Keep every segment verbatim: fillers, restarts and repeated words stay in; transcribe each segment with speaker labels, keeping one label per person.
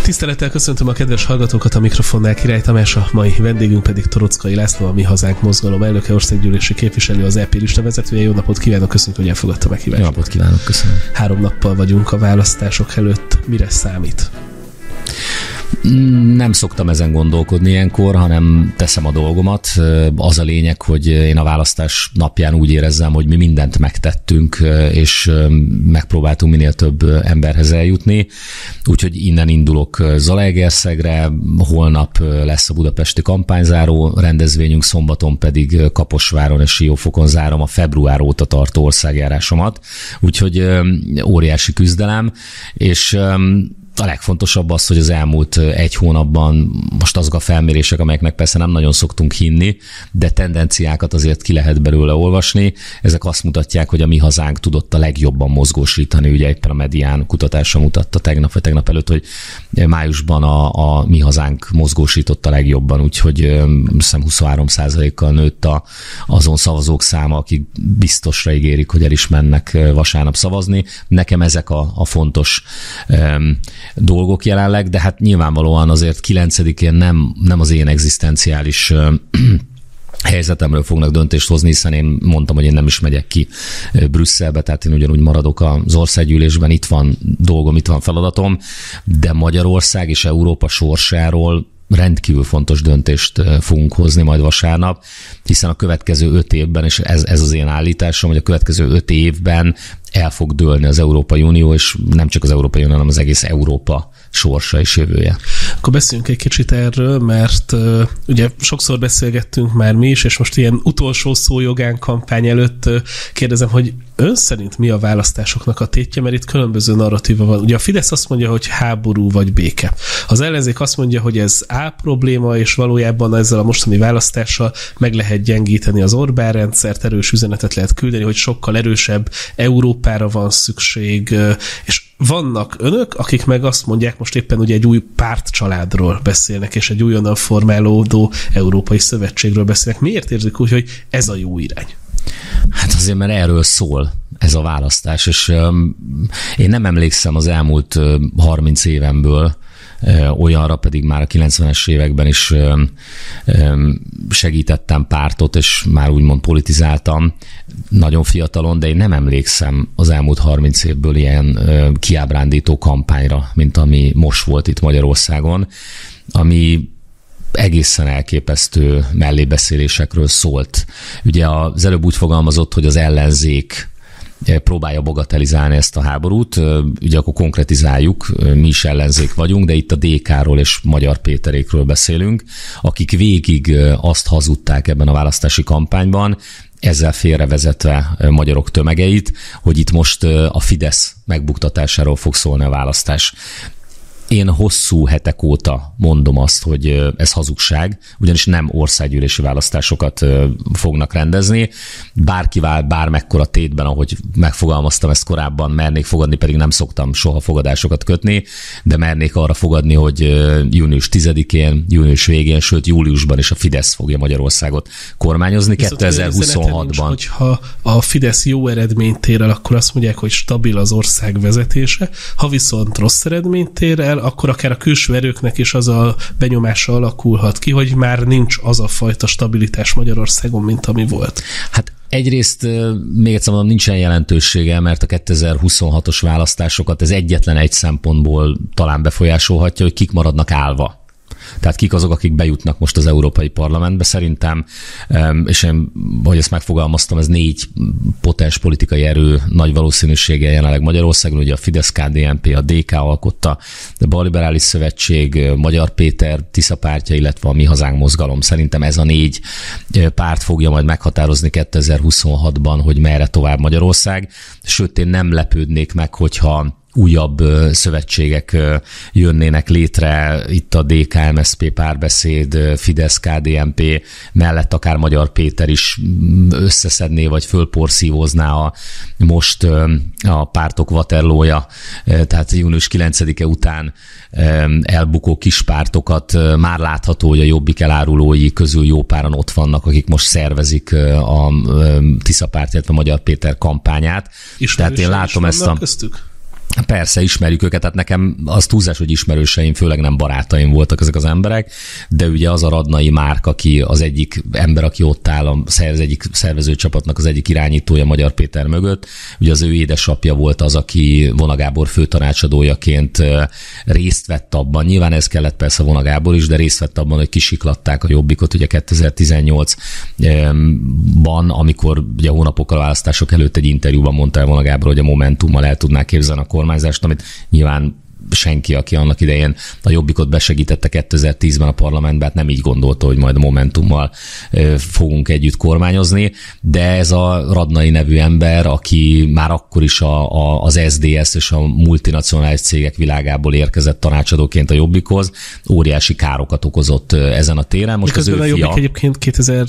Speaker 1: Tisztelettel köszöntöm a kedves hallgatókat, a mikrofonnál Király Tamás, a mai vendégünk pedig Torockai László, a Mi Hazánk mozgalom elnöke, országgyűlési képviselő, az é pé lista vezetője. Jó napot kívánok, köszönjük, hogy elfogadta a meghívást.
Speaker 2: Jó napot kívánok, köszönöm.
Speaker 1: Három nappal vagyunk a választások előtt. Mire számít?
Speaker 2: Nem szoktam ezen gondolkodni ilyenkor, hanem teszem a dolgomat. Az a lényeg, hogy én a választás napján úgy érezzem, hogy mi mindent megtettünk, és megpróbáltunk minél több emberhez eljutni. Úgyhogy innen indulok Zalaegerszegre, holnap lesz a budapesti kampányzáró rendezvényünk, szombaton pedig Kaposváron és Siófokon zárom a február óta tartó országjárásomat. Úgyhogy óriási küzdelem, és a legfontosabb az, hogy az elmúlt egy hónapban most azok a felmérések, amelyeknek persze nem nagyon szoktunk hinni, de tendenciákat azért ki lehet belőle olvasni. Ezek azt mutatják, hogy a Mi Hazánk tudott a legjobban mozgósítani. Ugye éppen a Medián kutatása mutatta tegnap vagy tegnap előtt, hogy májusban a, a Mi Hazánk mozgósított a legjobban, úgyhogy hiszem huszonhárom százalékkal nőtt a, azon szavazók száma, akik biztosra ígérik, hogy el is mennek vasárnap szavazni. Nekem ezek a, a fontos um, dolgok jelenleg, de hát nyilvánvalóan azért kilencedikén nem, nem az én egzisztenciális helyzetemről fognak döntést hozni, hiszen én mondtam, hogy én nem is megyek ki Brüsszelbe, tehát én ugyanúgy maradok az országgyűlésben, itt van dolgom, itt van feladatom, de Magyarország és Európa sorsáról rendkívül fontos döntést fogunk hozni majd vasárnap, hiszen a következő öt évben, és ez, ez az én állításom, hogy a következő öt évben el fog dőlni az Európai Unió, és nem csak az Európai Unió, hanem az egész Európa sorsa és jövője.
Speaker 1: Akkor beszéljünk egy kicsit erről, mert uh, ugye sokszor beszélgettünk már mi is, és most ilyen utolsó szó jogán kampány előtt uh, kérdezem, hogy ön szerint mi a választásoknak a tétje, mert itt különböző narratíva van. Ugye a Fidesz azt mondja, hogy háború vagy béke. Az ellenzék azt mondja, hogy ez A probléma, és valójában ezzel a mostani választással meg lehet gyengíteni az Orbán rendszert, erős üzenetet lehet küldeni, hogy sokkal erősebb Európára van szükség, és vannak önök, akik meg azt mondják, most éppen ugye egy új pártcsaládról beszélnek, és egy újonnan formálódó Európai Szövetségről beszélnek. Miért érzik úgy, hogy ez a jó irány?
Speaker 2: Hát azért, mert erről szól ez a választás, és um, én nem emlékszem az elmúlt uh, harminc évemből uh, olyanra, pedig már a kilencvenes években is um, um, segítettem pártot, és már úgymond politizáltam nagyon fiatalon, de én nem emlékszem az elmúlt harminc évből ilyen uh, kiábrándító kampányra, mint ami most volt itt Magyarországon, ami egészen elképesztő mellébeszélésekről szólt. Ugye az előbb úgy fogalmazott, hogy az ellenzék próbálja bagatelizálni ezt a háborút, ugye akkor konkretizáljuk, mi is ellenzék vagyunk, de itt a dé ká-ról és Magyar Péterékről beszélünk, akik végig azt hazudták ebben a választási kampányban, ezzel félrevezetve magyarok tömegeit, hogy itt most a Fidesz megbuktatásáról fog szólni a választás. Én hosszú hetek óta mondom azt, hogy ez hazugság, ugyanis nem országgyűlési választásokat fognak rendezni. Bárkivel, bármekkora tétben, ahogy megfogalmaztam ezt korábban, mernék fogadni, pedig nem szoktam soha fogadásokat kötni, de mernék arra fogadni, hogy június tizedikén, június végén, sőt júliusban is a Fidesz fogja Magyarországot kormányozni.
Speaker 1: Viszont
Speaker 2: kétezer-huszonhatban.
Speaker 1: Nincs, hogyha a Fidesz jó eredményt ér el, akkor azt mondják, hogy stabil az ország vezetése, ha viszont rossz eredményt ér el, akkor akár a külső erőknek is az a benyomása alakulhat ki, hogy már nincs az a fajta stabilitás Magyarországon, mint ami volt.
Speaker 2: Hát egyrészt még egyszer mondom, nincsen jelentősége, mert a kétezer-huszonhatos választásokat ez egyetlen egy szempontból talán befolyásolhatja, hogy kik maradnak állva. Tehát kik azok, akik bejutnak most az Európai Parlamentbe. Szerintem, és én, hogy ezt megfogalmaztam, ez négy potens politikai erő nagy valószínűséggel jelenleg Magyarországon, ugye a Fidesz, ká dé en pé, a dé ká alkotta, a Balliberális Szövetség, Magyar Péter, Tisza pártja, illetve a Mi Hazánk mozgalom. Szerintem ez a négy párt fogja majd meghatározni kétezer-huszonhatban, hogy merre tovább Magyarország. Sőt, én nem lepődnék meg, hogyha újabb szövetségek jönnének létre, itt a dé ká em es zé pé párbeszéd, Fidesz, ká dé en pé mellett akár Magyar Péter is összeszedné, vagy fölporszívózná a, most a pártok Waterlója, tehát június kilencedike után elbukó kis pártokat. Már látható, hogy a Jobbik elárulói közül jó páran ott vannak, akik most szervezik a Tisza párt, illetve Magyar Péter kampányát.
Speaker 1: Ismerősen tehát én látom ezt a... köztük?
Speaker 2: Persze, ismerjük őket, tehát nekem az túlzás, hogy ismerőseim, főleg nem barátaim voltak ezek az emberek, de ugye az a Radnai Márk, aki az egyik ember, aki ott áll az egyik szervezőcsapatnak az egyik irányítója Magyar Péter mögött, ugye az ő édesapja volt az, aki Vona Gábor főtanácsadójaként részt vett abban, nyilván ez kellett persze Vona Gábor is, de részt vett abban, hogy kisiklatták a Jobbikot ugye kétezer-tizennyolcban, amikor ugye hónapokkal a választások előtt egy interjúban mondta el Vona Gábor, hogy a Momentummal el tudná képzelni a kormányzást, amit nyilván senki, aki annak idején a Jobbikot besegítette kétezer-tízben a parlamentben, hát nem így gondolta, hogy majd a Momentummal fogunk együtt kormányozni, de ez a Radnai nevű ember, aki már akkor is a, a, az es zé dé es és a multinacionális cégek világából érkezett tanácsadóként a Jobbikhoz, óriási károkat okozott ezen a téren. Most
Speaker 1: Miközben
Speaker 2: az ő
Speaker 1: a Jobbik
Speaker 2: fia...
Speaker 1: egyébként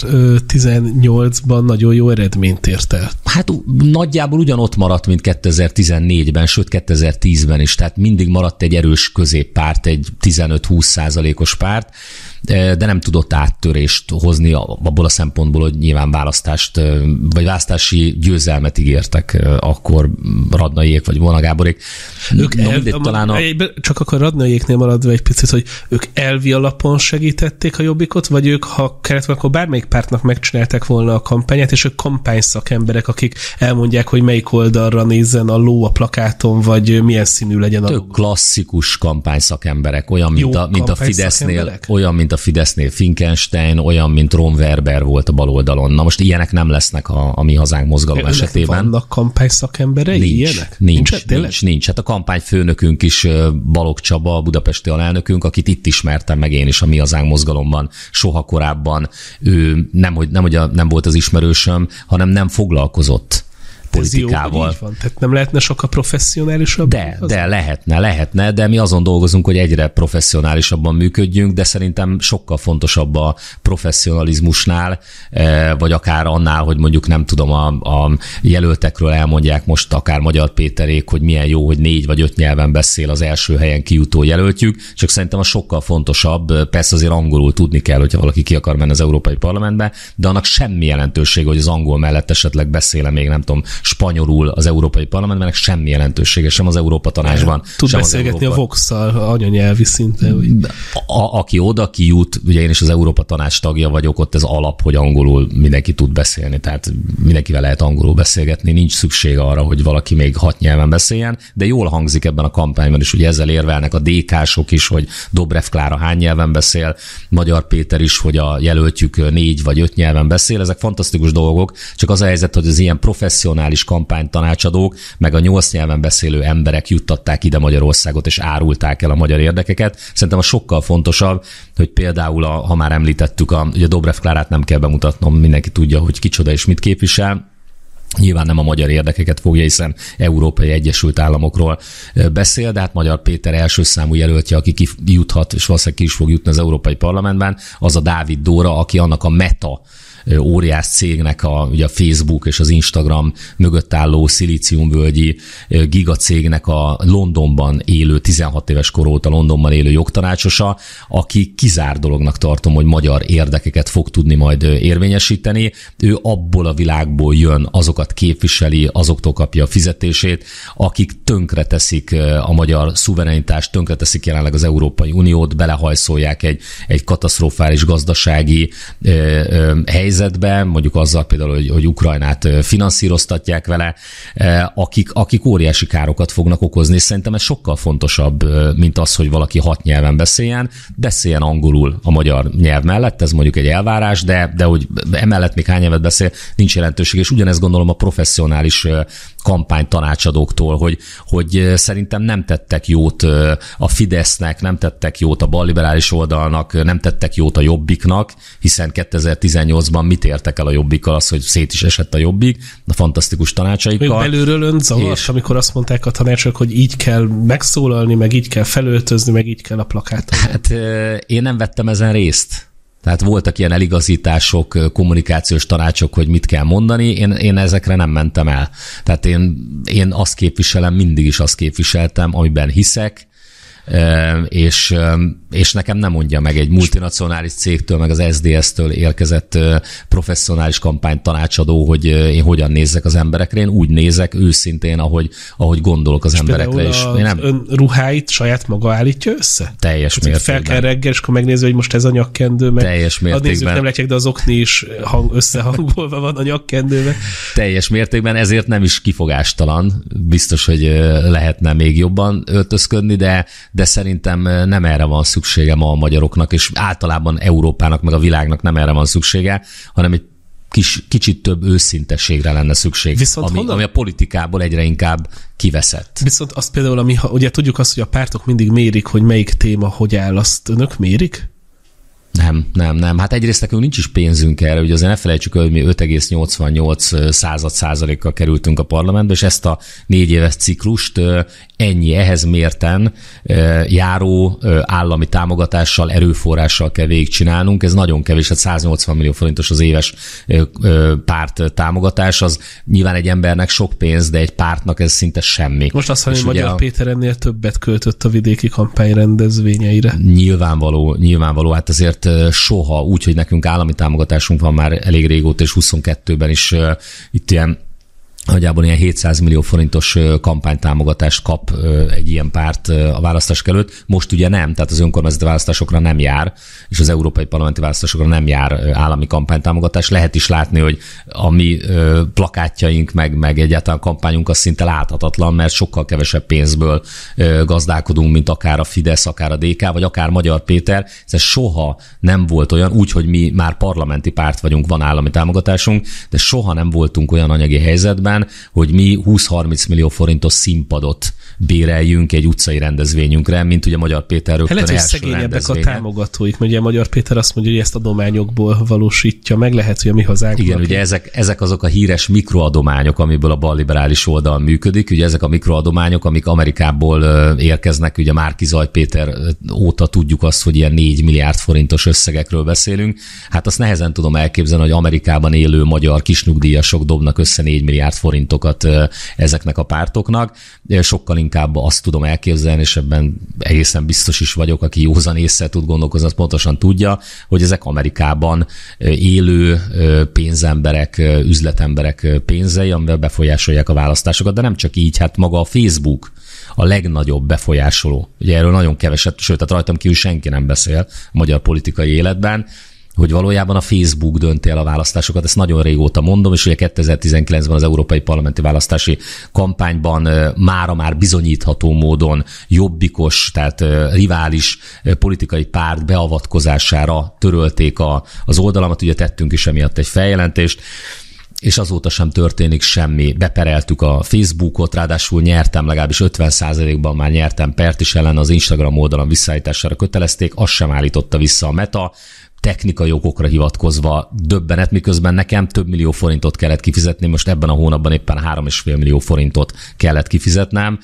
Speaker 1: kétezer-tizennyolcban nagyon jó eredményt ért el.
Speaker 2: Hát nagyjából ugyanott maradt, mint kétezer-tizennégyben, sőt kétezer-tízben is, tehát mindig maradt egy erős középpárt, egy tizenöt-húsz százalékos párt, de nem tudott áttörést hozni abból a szempontból, hogy nyilván választást, vagy választási győzelmet ígértek akkor Radnaiék, vagy Vona Gáborék.
Speaker 1: Ők
Speaker 2: no,
Speaker 1: el,
Speaker 2: mindegy, talán a...
Speaker 1: Csak akkor Radnaiéknél maradva egy picit, hogy ők elvi alapon segítették a Jobbikot, vagy ők, ha kellett, akkor bármelyik pártnak megcsinálták volna a kampányát, és ők kampányszakemberek, akik elmondják, hogy melyik oldalra nézzen a ló a plakáton, vagy milyen színű legyen a ló.
Speaker 2: Ők klasszikus kampányszakemberek, olyan, mint a, mint a Fidesznél, olyan, mint a Fidesznél Finkenstein, olyan, mint Ron Werber volt a baloldalon. Na most ilyenek nem lesznek a, a Mi Hazánk mozgalom
Speaker 1: Önnek
Speaker 2: esetében.
Speaker 1: Vannak kampányszakemberei
Speaker 2: nincs,
Speaker 1: ilyenek?
Speaker 2: Nincs, nincs, nincs, nincs. Hát a kampányfőnökünk is Balogh Csaba, a budapesti alelnökünk, akit itt ismertem meg én is a Mi Hazánk mozgalomban, soha korábban. Ő nem, hogy, nem, hogy a, nem volt az ismerősöm, hanem nem foglalkozott politikával.
Speaker 1: Ez jó, van. Tehát nem lehetne sokkal professzionálisabb?
Speaker 2: De, de lehetne, lehetne, de mi azon dolgozunk, hogy egyre professzionálisabban működjünk, de szerintem sokkal fontosabb a professzionalizmusnál, vagy akár annál, hogy mondjuk nem tudom, a, a jelöltekről elmondják most akár Magyar Péterék, hogy milyen jó, hogy négy vagy öt nyelven beszél az első helyen kijutó jelöltjük, csak szerintem a sokkal fontosabb, persze azért angolul tudni kell, hogyha valaki ki akar menni az Európai Parlamentbe, de annak semmi jelentősége, hogy az angol mellett esetleg beszél még nem tudom, spanyolul az Európai Parlamentben, semmi jelentősége, sem az Európa Tanácsban.
Speaker 1: Tud beszélgetni Európa... a Vox-szal anyanyelvi szinten.
Speaker 2: A, aki oda kijut, ugye én is az Európa Tanács tagja vagyok, ott ez alap, hogy angolul mindenki tud beszélni, tehát mindenkivel lehet angolul beszélgetni, nincs szükség arra, hogy valaki még hat nyelven beszéljen, de jól hangzik ebben a kampányban is, ugye ezzel érvelnek a dé ká-sok is, hogy Dobrev Klára hány nyelven beszél, Magyar Péter is, hogy a jelöltjük négy vagy öt nyelven beszél, ezek fantasztikus dolgok, csak az a helyzet, hogy az ilyen professzionális kampánytanácsadók, meg a nyolc nyelven beszélő emberek juttatták ide Magyarországot, és árulták el a magyar érdekeket. Szerintem a sokkal fontosabb, hogy például, a, ha már említettük, a, ugye Dobrev Klárát nem kell bemutatnom, mindenki tudja, hogy kicsoda és mit képvisel. Nyilván nem a magyar érdekeket fogja, hiszen Európai Egyesült Államokról beszél, de hát Magyar Péter első számú jelöltje, aki kijuthat, és valószínűleg ki is fog jutni az Európai Parlamentben, az a Dávid Dóra, aki annak a Meta óriás cégnek, a, ugye a Facebook és az Instagram mögött álló szilíciumvölgyi gigacégnek a Londonban élő, tizenhat éves kor óta Londonban élő jogtanácsosa, aki kizár dolognak tartom, hogy magyar érdekeket fog tudni majd érvényesíteni. Ő abból a világból jön, azokat képviseli, azoktól kapja a fizetését, akik tönkreteszik a magyar szuverenitást, tönkreteszik jelenleg az Európai Uniót, belehajszolják egy, egy katasztrofális gazdasági ö, ö, helyzetbe, mondjuk azzal például, hogy, hogy Ukrajnát finanszíroztatják vele, akik, akik óriási károkat fognak okozni, és szerintem ez sokkal fontosabb, mint az, hogy valaki hat nyelven beszéljen, beszéljen angolul a magyar nyelv mellett, ez mondjuk egy elvárás, de, de hogy emellett még hány nyelvet beszél, nincs jelentőség, és ugyanezt gondolom a professzionális kampánytanácsadóktól, hogy, hogy szerintem nem tettek jót a Fidesznek, nem tettek jót a balliberális oldalnak, nem tettek jót a Jobbiknak, hiszen kétezer-tizennyolcban mit értek el a Jobbikkal, az, hogy szét is esett a Jobbik, a fantasztikus tanácsaikkal.
Speaker 1: Még belülről ön zavart, és... amikor azt mondták a tanácsok, hogy így kell megszólalni, meg így kell felöltözni, meg így kell a plakáton.
Speaker 2: Hát én nem vettem ezen részt. Tehát voltak ilyen eligazítások, kommunikációs tanácsok, hogy mit kell mondani, én, én ezekre nem mentem el. Tehát én, én azt képviselem, mindig is azt képviseltem, amiben hiszek, és, és nekem nem mondja meg egy multinacionális cégtől, meg az es zé dé es-től érkezett professzionális kampány tanácsadó, hogy én hogyan nézzek az emberekre. Én úgy nézek őszintén, ahogy, ahogy gondolok az és emberekre. És
Speaker 1: az nem... ön ruháit saját maga állítja össze?
Speaker 2: Teljes hát, mértékben.
Speaker 1: Fel kell reggel, és akkor megnézni, hogy most ez a nyakkendő, meg
Speaker 2: teljes mértékben.
Speaker 1: Nézzük, nem látják, de az okni is hang, összehangolva van a nyakkendőben.
Speaker 2: Teljes mértékben, ezért nem is kifogástalan. Biztos, hogy lehetne még jobban öltözködni, de, de szerintem nem erre van szüksége ma a magyaroknak, és általában Európának, meg a világnak nem erre van szüksége, hanem egy kis, kicsit több őszintességre lenne szükség, ami, ami a politikából egyre inkább kiveszett.
Speaker 1: Viszont azt például, ami, ugye tudjuk azt, hogy a pártok mindig mérik, hogy melyik téma hogy áll, azt önök mérik?
Speaker 2: Nem, nem, nem. Hát egyrészt nekünk nincs is pénzünk erre, ugye azért ne felejtsük el, hogy mi öt egész nyolcvannyolc század százalékkal kerültünk a parlamentbe, és ezt a négy éves ciklust ennyi, ehhez mérten járó állami támogatással, erőforrással kell végigcsinálnunk. Ez nagyon kevés, hát száznyolcvan millió forintos az éves párt támogatás, az nyilván egy embernek sok pénz, de egy pártnak ez szinte semmi.
Speaker 1: Most azt mondom, hogy Magyar a... Péter ennél többet költött a vidéki kampány rendezvényeire.
Speaker 2: Nyilvánvaló, nyilvánvaló, hát azért soha úgy, hogy nekünk állami támogatásunk van már elég régóta, és huszonkettőben is uh, itt ilyen nagyjából ilyen hétszáz millió forintos kampánytámogatást kap egy ilyen párt a választások előtt. Most ugye nem, tehát az önkormányzati választásokra nem jár, és az európai parlamenti választásokra nem jár állami kampánytámogatás. Lehet is látni, hogy a mi plakátjaink, meg, meg egyáltalán kampányunk az szinte láthatatlan, mert sokkal kevesebb pénzből gazdálkodunk, mint akár a Fidesz, akár a dé ká, vagy akár Magyar Péter. Ez soha nem volt olyan, úgy, hogy mi már parlamenti párt vagyunk, van állami támogatásunk, de soha nem voltunk olyan anyagi helyzetben, hogy mi húsz-harminc millió forintos színpadot béreljünk egy utcai rendezvényünkre, mint ugye Magyar Péter rögtön
Speaker 1: hát
Speaker 2: első
Speaker 1: szegényebbek a támogatóik, mert ugye Magyar Péter azt mondja, hogy ezt adományokból valósítja meg, lehet, hogy a mi hazánkban.
Speaker 2: Igen, ugye ezek, ezek azok a híres mikroadományok, amiből a balliberális oldal működik, ugye ezek a mikroadományok, amik Amerikából érkeznek, ugye Márki Zaj Péter óta tudjuk azt, hogy ilyen négy milliárd forintos összegekről beszélünk. Hát azt nehezen tudom elképzelni, hogy Amerikában élő magyar kisnyugdíjasok dobnak össze négy milliárd forintokat ezeknek a pártoknak. Sokkal inkább azt tudom elképzelni, és ebben egészen biztos is vagyok, aki józan ésszel tud gondolkozni, az pontosan tudja, hogy ezek Amerikában élő pénzemberek, üzletemberek pénzei, amivel befolyásolják a választásokat, de nem csak így, hát maga a Facebook a legnagyobb befolyásoló. Ugye erről nagyon keveset, sőt, tehát rajtam kívül senki nem beszél a magyar politikai életben, hogy valójában a Facebook dönti el a választásokat, ezt nagyon régóta mondom, és ugye kétezer-tizenkilencben az európai parlamenti választási kampányban mára már bizonyítható módon jobbikos, tehát rivális politikai párt beavatkozására törölték a, az oldalamat, ugye tettünk is emiatt egy feljelentést, és azóta sem történik semmi. Bepereltük a Facebookot, ráadásul nyertem, legalábbis ötven százalékban már nyertem pert is ellen, az Instagram oldalon visszaállítására kötelezték, azt sem állította vissza a Meta, technikai okokra hivatkozva döbbenet, miközben nekem több millió forintot kellett kifizetni, most ebben a hónapban éppen három és fél millió forintot kellett kifizetnem,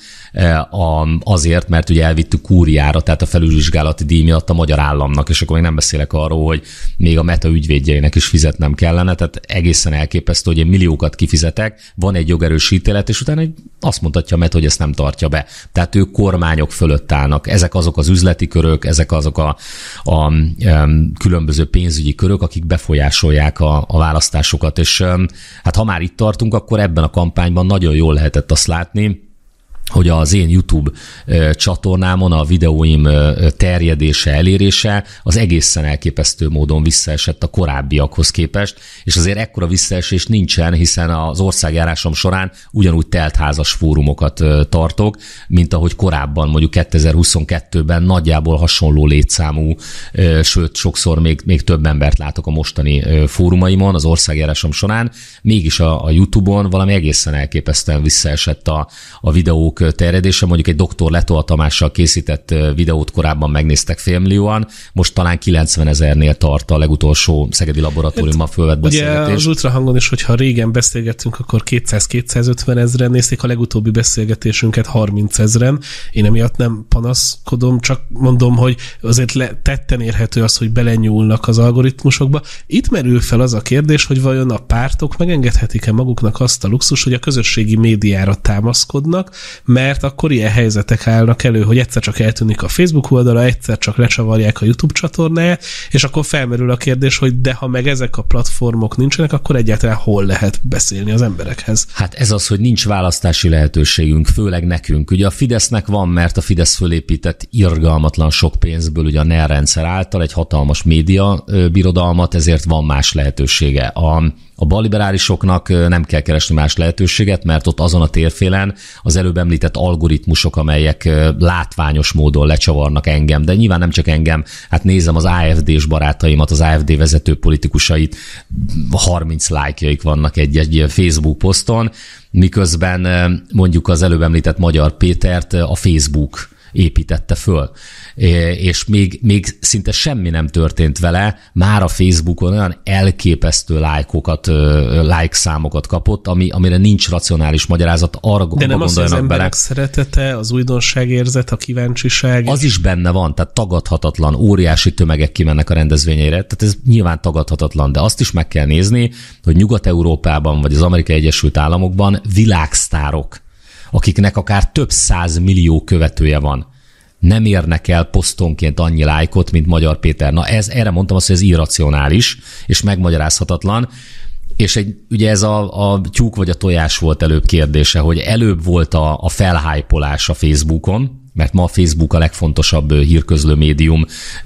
Speaker 2: azért, mert ugye elvittük kúriára, tehát a felülvizsgálati díj miatt a magyar államnak, és akkor még nem beszélek arról, hogy még a Meta ügyvédjeinek is fizetnem kellene, tehát egészen elképesztő, hogy én milliókat kifizetek, van egy jogerős ítélet, és utána azt mondhatja a Meta, hogy ezt nem tartja be. Tehát ők kormányok fölött állnak. Ezek azok az üzleti körök, ezek azok a, a, a különböző pénzügyi körök, akik befolyásolják a, a választásokat, és hát ha már itt tartunk, akkor ebben a kampányban nagyon jól lehetett azt látni, hogy az én YouTube csatornámon a videóim terjedése, elérése az egészen elképesztő módon visszaesett a korábbiakhoz képest, és azért ekkora visszaesés nincsen, hiszen az országjárásom során ugyanúgy teltházas fórumokat tartok, mint ahogy korábban, mondjuk kétezer-huszonkettőben nagyjából hasonló létszámú, sőt, sokszor még, még több embert látok a mostani fórumaimon az országjárásom során, mégis a, a YouTube-on valami egészen elképesztően visszaesett a, a videók terjedése, mondjuk egy doktor Letó Tamással készített videót korábban megnéztek félmillióan, most talán kilencvenezernél tart a legutolsó szegedi laboratóriumban fölvett beszélgetés.
Speaker 1: Ugye az ultrahangon is, hogyha régen beszélgettünk, akkor kétszáz-kétszázötven ezren nézték, a legutóbbi beszélgetésünket harminc ezren. Én emiatt nem panaszkodom, csak mondom, hogy azért le, tetten érhető az, hogy belenyúlnak az algoritmusokba. Itt merül fel az a kérdés, hogy vajon a pártok megengedhetik-e maguknak azt a luxus, hogy a közösségi médiára támaszkodnak, mert akkor ilyen helyzetek állnak elő, hogy egyszer csak eltűnik a Facebook oldala, egyszer csak lecsavarják a YouTube csatornáját, és akkor felmerül a kérdés, hogy de ha meg ezek a platformok nincsenek, akkor egyáltalán hol lehet beszélni az emberekhez?
Speaker 2: Hát ez az, hogy nincs választási lehetőségünk, főleg nekünk. Ugye a Fidesznek van, mert a Fidesz fölépített irgalmatlan sok pénzből, ugye a en e er rendszer által egy hatalmas média birodalmat, ezért van más lehetősége. A A balliberálisoknak nem kell keresni más lehetőséget, mert ott azon a térfélen az előbb említett algoritmusok, amelyek látványos módon lecsavarnak engem, de nyilván nem csak engem, hát nézem az á ef dés barátaimat, az á ef dé vezető politikusait, harminc lájkjaik vannak egy-egy Facebook poszton, miközben mondjuk az előbb említett Magyar Pétert a Facebook építette föl. És még, még szinte semmi nem történt vele, már a Facebookon olyan elképesztő lájkokat, like számokat kapott, ami, amire nincs racionális magyarázat, arra
Speaker 1: de nem az, az emberek
Speaker 2: bele.
Speaker 1: Szeretete, az újdonságérzet, a kíváncsiság.
Speaker 2: Az is benne van, tehát tagadhatatlan, óriási tömegek kimennek a rendezvényeire, tehát ez nyilván tagadhatatlan, de azt is meg kell nézni, hogy Nyugat-Európában vagy az Amerikai Egyesült Államokban világsztárok, akiknek akár több száz millió követője van, nem érnek el posztonként annyi lájkot, mint Magyar Péter. Na ez, erre mondtam azt, hogy ez irracionális, és megmagyarázhatatlan, és egy, ugye ez a, a tyúk vagy a tojás volt előbb kérdése, hogy előbb volt a, a felhájpolás a Facebookon, mert ma a Facebook a legfontosabb hírközlő médium,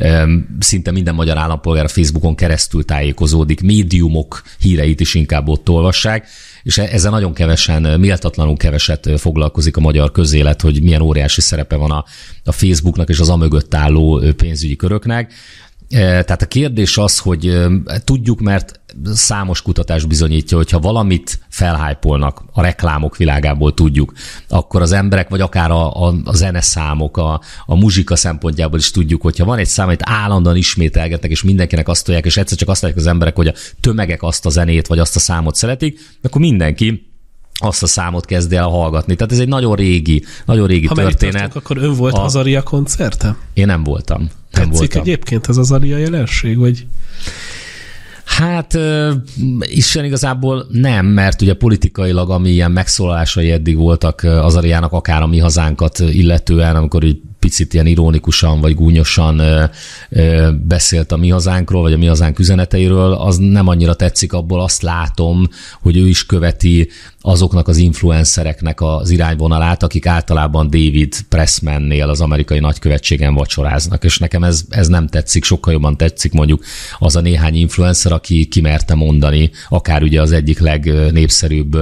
Speaker 2: szinte minden magyar állampolgár a Facebookon keresztül tájékozódik, médiumok híreit is inkább ott olvassák, és ezzel nagyon kevesen, méltatlanul keveset foglalkozik a magyar közélet, hogy milyen óriási szerepe van a, a Facebooknak és az amögött álló pénzügyi köröknek. Tehát a kérdés az, hogy tudjuk, mert számos kutatás bizonyítja, hogy ha valamit felhájpolnak, a reklámok világából tudjuk, akkor az emberek, vagy akár a, a, a zeneszámok, a, a muzsika szempontjából is tudjuk, hogyha van egy szám, amit állandóan ismételgetnek, és mindenkinek azt tolják, és egyszer csak azt látják az emberek, hogy a tömegek azt a zenét, vagy azt a számot szeretik, akkor mindenki azt a számot kezd el hallgatni. Tehát ez egy nagyon régi, nagyon régi
Speaker 1: ha
Speaker 2: történet.
Speaker 1: Tartunk, akkor ön volt
Speaker 2: a...
Speaker 1: Azaria koncerten?
Speaker 2: Én nem voltam. Nem
Speaker 1: Tetszik
Speaker 2: voltam.
Speaker 1: Egyébként az Azaria jelenség, vagy...
Speaker 2: Hát Isten igazából nem, mert ugye politikailag, ami ilyen megszólalásai eddig voltak Azariának, akár a Mi Hazánkat illetően, amikor így picit ilyen ironikusan vagy gúnyosan ö, ö, beszélt a Mi Hazánkról, vagy a Mi Hazánk üzeneteiről, az nem annyira tetszik, abból azt látom, hogy ő is követi azoknak az influencereknek az irányvonalát, akik általában David Pressmannél az amerikai nagykövetségen vacsoráznak, és nekem ez, ez nem tetszik, sokkal jobban tetszik mondjuk az a néhány influencer, aki kimerte mondani, akár ugye az egyik legnépszerűbb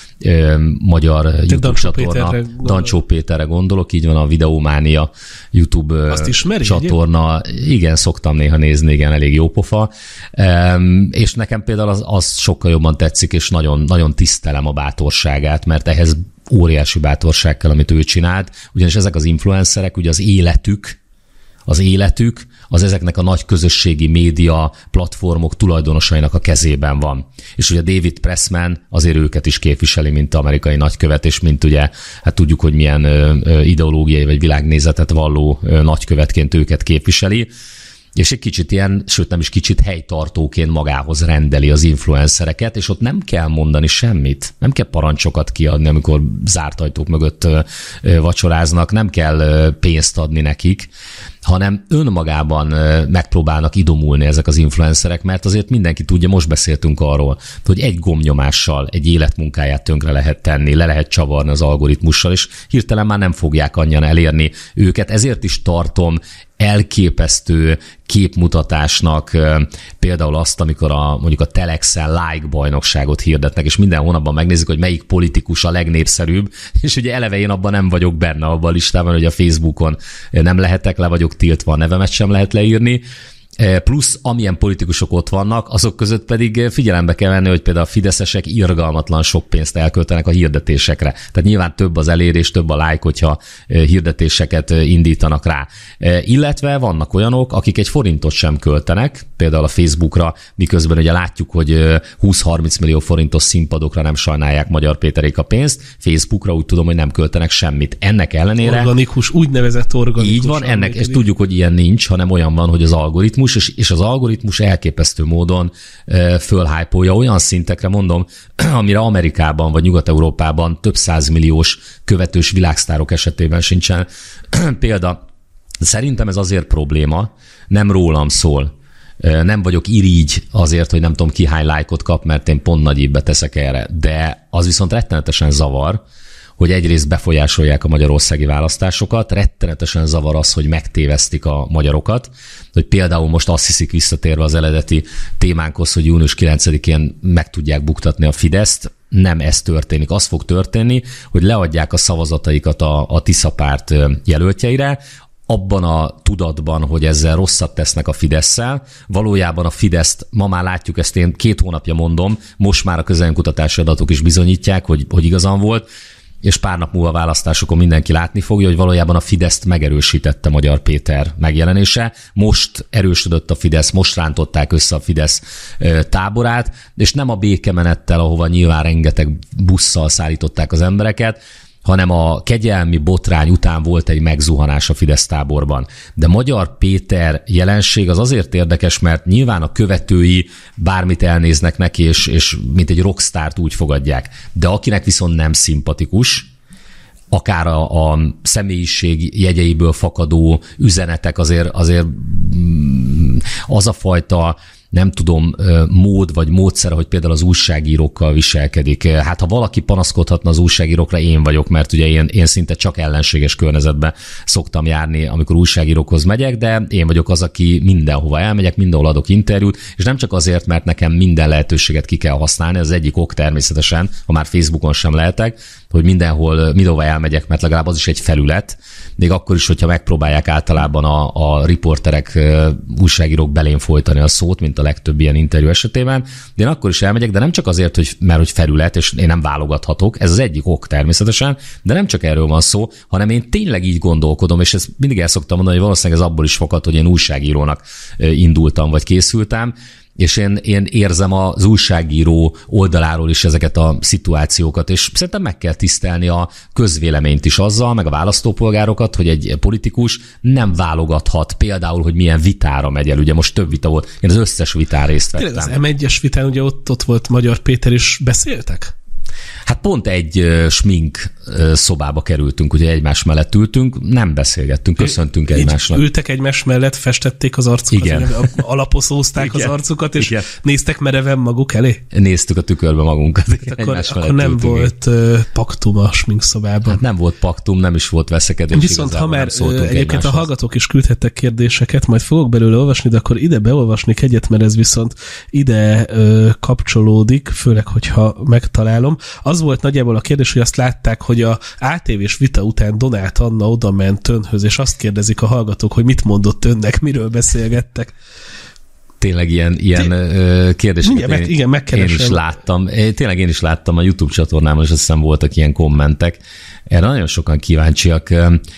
Speaker 2: ö, magyar YouTube
Speaker 1: Dancsó
Speaker 2: csatorna.
Speaker 1: Péterre
Speaker 2: Dancsó Péterre gondolok, így van, a Videománia YouTube
Speaker 1: azt ismeri,
Speaker 2: csatorna. Egyéb? Igen, szoktam néha nézni, igen, elég jó pofa. Um, és nekem például az, az sokkal jobban tetszik, és nagyon, nagyon tisztelem a bátorságát, mert ehhez óriási bátorság kell, amit ő csinált, ugyanis ezek az influencerek, ugye az életük, az életük, az ezeknek a nagy közösségi média platformok tulajdonosainak a kezében van. És ugye David Pressman azért őket is képviseli, mint amerikai nagykövet, és mint ugye, hát tudjuk, hogy milyen ideológiai vagy világnézetet valló nagykövetként őket képviseli, és egy kicsit ilyen, sőt nem is kicsit helytartóként magához rendeli az influencereket, és ott nem kell mondani semmit, nem kell parancsokat kiadni, amikor zárt ajtók mögött vacsoráznak, nem kell pénzt adni nekik, hanem önmagában megpróbálnak idomulni ezek az influencerek, mert azért mindenki tudja, most beszéltünk arról, hogy egy gombnyomással egy életmunkáját tönkre lehet tenni, le lehet csavarni az algoritmussal, és hirtelen már nem fogják annyian elérni őket. Ezért is tartom elképesztő képmutatásnak például azt, amikor a, mondjuk a Telexen like bajnokságot hirdetnek, és minden hónapban megnézzük, hogy melyik politikus a legnépszerűbb, és ugye eleve én abban nem vagyok benne abban a listában, hogy a Facebookon nem lehetek, le vagyok tiltva, a nevemet sem lehet leírni, plusz amilyen politikusok ott vannak, azok között pedig figyelembe kell venni, hogy például a fideszesek irgalmatlan sok pénzt elköltenek a hirdetésekre. Tehát nyilván több az elérés, több a like, hogyha hirdetéseket indítanak rá. Illetve vannak olyanok, akik egy forintot sem költenek, például a Facebookra, miközben ugye látjuk, hogy húsz-harminc millió forintos színpadokra nem sajnálják Magyar Péterék a pénzt, Facebookra úgy tudom, hogy nem költenek semmit. Ennek ellenére...
Speaker 1: Organikus, úgynevezett organikus.
Speaker 2: Így van, ennek, és tudjuk, hogy ilyen nincs, hanem olyan van, hogy az algoritmus algoritmus, és, és az algoritmus elképesztő módon fölhájpolja olyan szintekre, mondom, amire Amerikában vagy Nyugat-Európában több százmilliós követős világsztárok esetében sincsen példa. Szerintem ez azért probléma, nem rólam szól. Nem vagyok irigy azért, hogy nem tudom ki hány lájkot kap, mert én pont nagy évbe teszek erre. De az viszont rettenetesen zavar, hogy egyrészt befolyásolják a magyarországi választásokat, rettenetesen zavar az, hogy megtévesztik a magyarokat, hogy például most azt hiszik visszatérve az eredeti témánkhoz, hogy június kilencedikén meg tudják buktatni a Fideszt. Nem ez történik. Az fog történni, hogy leadják a szavazataikat a, a Tisza párt jelöltjeire, abban a tudatban, hogy ezzel rosszat tesznek a Fidesszel. Valójában a Fideszt, ma már látjuk, ezt én két hónapja mondom, most már a közvéleménykutatási adatok is bizonyítják, hogy, hogy igazam volt, és pár nap múlva a választásokon mindenki látni fogja, hogy valójában a Fideszt megerősítette Magyar Péter megjelenése. Most erősödött a Fidesz, most rántották össze a Fidesz táborát, és nem a békemenettel, ahova nyilván rengeteg busszal szállították az embereket, hanem a kegyelmi botrány után volt egy megzuhanás a Fidesz táborban. De Magyar Péter jelenség az azért érdekes, mert nyilván a követői bármit elnéznek neki, és, és mint egy rockstárt úgy fogadják. De akinek viszont nem szimpatikus, akár a, a személyiség jegyeiből fakadó üzenetek, azért, azért az a fajta, nem tudom, mód vagy módszer, hogy például az újságírókkal viselkedik. Hát ha valaki panaszkodhatna az újságírókra, én vagyok, mert ugye én, én szinte csak ellenséges környezetben szoktam járni, amikor újságírókhoz megyek, de én vagyok az, aki mindenhova elmegyek, mindenhol adok interjút, és nem csak azért, mert nekem minden lehetőséget ki kell használni, ez egyik ok természetesen, ha már Facebookon sem lehetek, hogy mindenhol, mindenhova elmegyek, mert legalább az is egy felület, még akkor is, hogyha megpróbálják általában a, a riporterek, újságírók belén folytani a szót, mint a legtöbb ilyen interjú esetében, de én akkor is elmegyek, de nem csak azért, hogy, mert hogy felület, és én nem válogathatok, ez az egyik ok természetesen, de nem csak erről van szó, hanem én tényleg így gondolkodom, és ezt mindig el szoktam mondani, hogy valószínűleg ez abból is fakad, hogy én újságírónak indultam, vagy készültem, és én, én érzem az újságíró oldaláról is ezeket a szituációkat, és szerintem meg kell tisztelni a közvéleményt is azzal, meg a választópolgárokat, hogy egy politikus nem válogathat például, hogy milyen vitára megy el. Ugye most több vita volt, én az összes vitán részt vettem.
Speaker 1: Tényleg az em egyes vitán ugye ott, ott volt Magyar Péter is, beszéltek?
Speaker 2: Hát pont egy uh, smink uh, szobába kerültünk, ugye egymás mellett ültünk, nem beszélgettünk, köszöntünk
Speaker 1: Így
Speaker 2: egymásnak.
Speaker 1: Ültek egymás mellett, festették az arcukat,
Speaker 2: igen.
Speaker 1: alaposzózták az arcukat, és igen. Néztek mereven maguk elé?
Speaker 2: Néztük a tükörbe magunkat.
Speaker 1: Hát akkor akkor nem ültünk. Volt uh, paktum a smink szobában.
Speaker 2: Hát nem volt paktum, nem is volt veszekedés.
Speaker 1: Viszont ha már egyébként egymáshoz. A hallgatók is küldhettek kérdéseket, majd fogok belőle olvasni, de akkor ide beolvasni egyet, mert ez viszont ide uh, kapcsolódik, főleg, hogyha megtalálom. Az volt nagyjából a kérdés, hogy azt látták, hogy a á té vés vita után Donát Anna oda ment Tönhöz, és azt kérdezik a hallgatók, hogy mit mondott önnek, miről beszélgettek.
Speaker 2: Tényleg ilyen, ilyen Té- kérdéseket
Speaker 1: igen, meg, igen,
Speaker 2: én is láttam. Tényleg én is láttam a YouTube csatornámon, és azt hiszem voltak ilyen kommentek. Erre nagyon sokan kíváncsiak.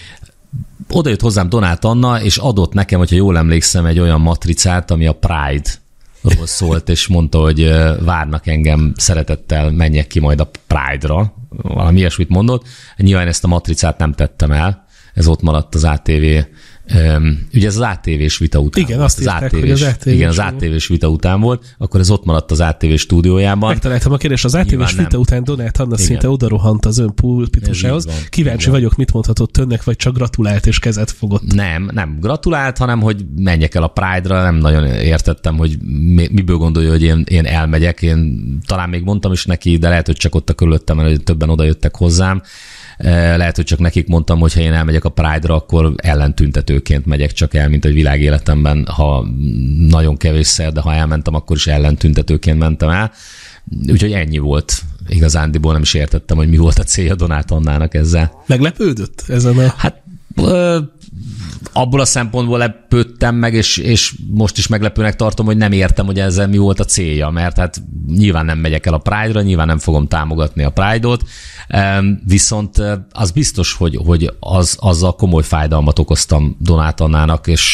Speaker 2: Oda jött hozzám Donát Anna, és adott nekem, hogyha jól emlékszem, egy olyan matricát, ami a Pride ról szólt, és mondta, hogy várnak engem, szeretettel menjek ki majd a Pride-ra. Valami ilyesmit mondott. Nyilván ezt a matricát nem tettem el, ez ott maradt az á té vé. Um, ugye ez az á té vés vita után
Speaker 1: igen,
Speaker 2: volt.
Speaker 1: Azt írták, hogy az á té vés.
Speaker 2: Igen, az á té vés vita után volt, akkor ez ott maradt az á té vé stúdiójában.
Speaker 1: Megtaláltam a kérdést, az á té vés vita nem. Után Donát Anna igen. szinte odarohant az ön pulpitusához. Kíváncsi vagyok, mit mondhatott önnek, vagy csak gratulált és kezet fogott?
Speaker 2: Nem, nem gratulált, hanem hogy menjek el a Pride-ra, nem nagyon értettem, hogy miből gondolja, hogy én, én elmegyek. Én talán még mondtam is neki, de lehet, hogy csak ott a körülöttem, mert többen oda jöttek hozzám. Lehet, hogy csak nekik mondtam, hogy ha én elmegyek a Pride-ra, akkor ellentüntetőként megyek csak el, mint egy világéletemben, ha nagyon kevésszer, de ha elmentem, akkor is ellentüntetőként mentem el. Úgyhogy ennyi volt. Igazándiból nem is értettem, hogy mi volt a célja Donát Annának ezzel.
Speaker 1: Meglepődött ezen a...
Speaker 2: Hát ö, abból a szempontból lepődtem meg, és, és most is meglepőnek tartom, hogy nem értem, hogy ezzel mi volt a célja, mert hát nyilván nem megyek el a Pride-ra, nyilván nem fogom támogatni a Pride-ot, viszont az biztos, hogy, hogy az, azzal komoly fájdalmat okoztam Donát Annának, és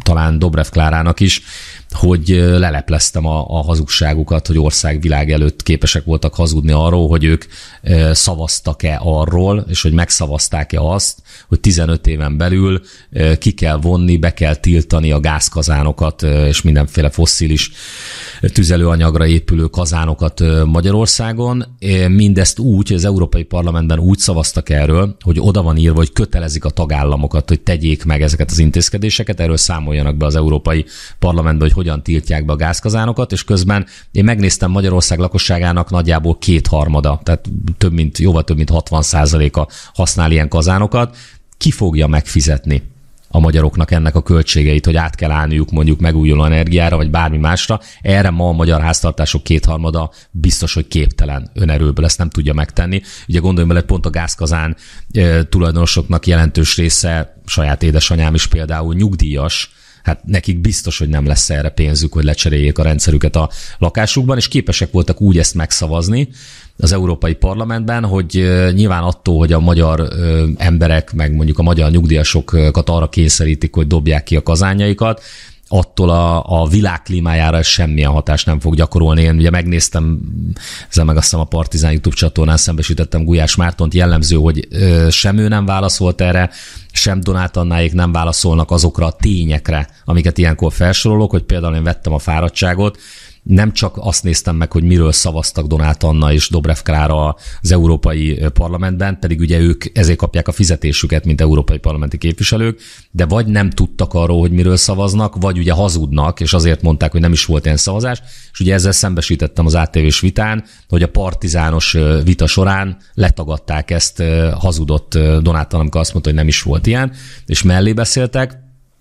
Speaker 2: talán Dobrev Klárának is, hogy lelepleztem a, a hazugságukat, hogy országvilág előtt képesek voltak hazudni arról, hogy ők szavaztak-e arról, és hogy megszavazták-e azt, hogy tizenöt éven belül ki kell vonni, be kell tiltani a gázkazánokat és mindenféle fosszilis tüzelőanyagra épülő kazánokat Magyarországon. Mindezt úgy, hogy az Európai Parlamentben úgy szavaztak erről, hogy oda van írva, hogy kötelezik a tagállamokat, hogy tegyék meg ezeket az intézkedéseket, erről számoljanak be az Európai Parlamentben, hogy hogyan tiltják be a gázkazánokat, és közben én megnéztem Magyarország lakosságának nagyjából kétharmada, tehát több mint, jóval több mint hatvan százaléka használ ilyen kazánokat. Ki fogja megfizetni a magyaroknak ennek a költségeit, hogy át kell állniuk mondjuk megújuló energiára, vagy bármi másra? Erre ma a magyar háztartások kétharmada biztos, hogy képtelen önerőből, ezt nem tudja megtenni. Ugye gondoljunk bele, pont a gázkazán e, tulajdonosoknak jelentős része, saját édesanyám is például nyugdíjas, hát nekik biztos, hogy nem lesz erre pénzük, hogy lecseréljék a rendszerüket a lakásukban, és képesek voltak úgy ezt megszavazni az Európai Parlamentben, hogy nyilván attól, hogy a magyar emberek, meg mondjuk a magyar nyugdíjasokat arra kényszerítik, hogy dobják ki a kazánjaikat, attól a, a világ klímájára semmilyen hatást nem fog gyakorolni. Én ugye megnéztem, ezzel meg azt hiszem a Partizán YouTube csatornán szembesítettem Gulyás Mártont, jellemző, hogy ö, sem ő nem válaszolt erre, sem Donát Annáék nem válaszolnak azokra a tényekre, amiket ilyenkor felsorolok, hogy például én vettem a fáradtságot, nem csak azt néztem meg, hogy miről szavaztak Donát Anna és Dobrev Klára az Európai Parlamentben, pedig ugye ők ezért kapják a fizetésüket, mint európai parlamenti képviselők, de vagy nem tudtak arról, hogy miről szavaznak, vagy ugye hazudnak, és azért mondták, hogy nem is volt ilyen szavazás, és ugye ezzel szembesítettem az á té vés vitán, hogy a partizános vita során letagadták ezt, hazudott Donát Anna, amikor azt mondta, hogy nem is volt ilyen, és mellé beszéltek.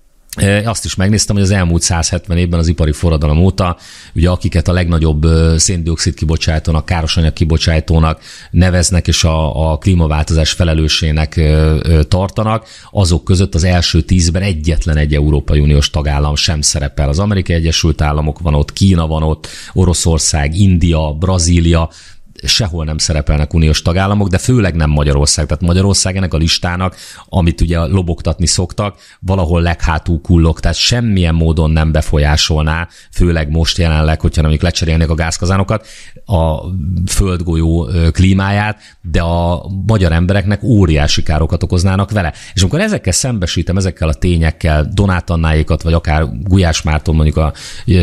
Speaker 2: Azt is megnéztem, hogy az elmúlt száz hetven évben az ipari forradalom óta, ugye akiket a legnagyobb széndioxid kibocsátónak, károsanyag kibocsátónak neveznek, és a, a klímaváltozás felelősének tartanak, azok között az első tízben egyetlen egy Európai Uniós tagállam sem szerepel. Az Amerikai Egyesült Államok van ott, Kína van ott, Oroszország, India, Brazília, sehol nem szerepelnek uniós tagállamok, de főleg nem Magyarország. Tehát Magyarország ennek a listának, amit ugye lobogtatni szoktak, valahol leghátul kullog, tehát semmilyen módon nem befolyásolná, főleg most jelenleg, hogyha nem lecserélnék a gázkazánokat, a földgolyó klímáját, de a magyar embereknek óriási károkat okoznának vele. És amikor ezekkel szembesítem, ezekkel a tényekkel, Donát Annáékat, vagy akár Gulyás Márton mondjuk a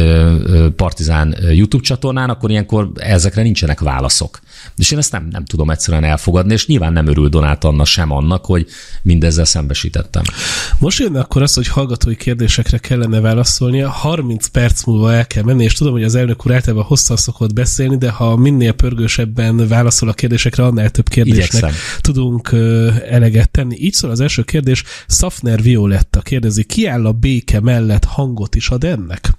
Speaker 2: Partizán YouTube csatornán, akkor ilyenkor ezekre nincsenek válaszok. És én ezt nem, nem tudom egyszerűen elfogadni, és nyilván nem örül Donát Anna sem annak, hogy mindezzel szembesítettem.
Speaker 1: Most jönne akkor az, hogy hallgatói kérdésekre kellene válaszolnia, harminc perc múlva el kell menni, és tudom, hogy az elnök úr általában hosszan szokott beszélni, de ha minél pörgősebben válaszol a kérdésekre, annál több kérdésnek Igyekszem. tudunk eleget tenni. Így szól az első kérdés, Szafner Violetta kérdezi, ki áll a béke mellett, hangot is ad ennek?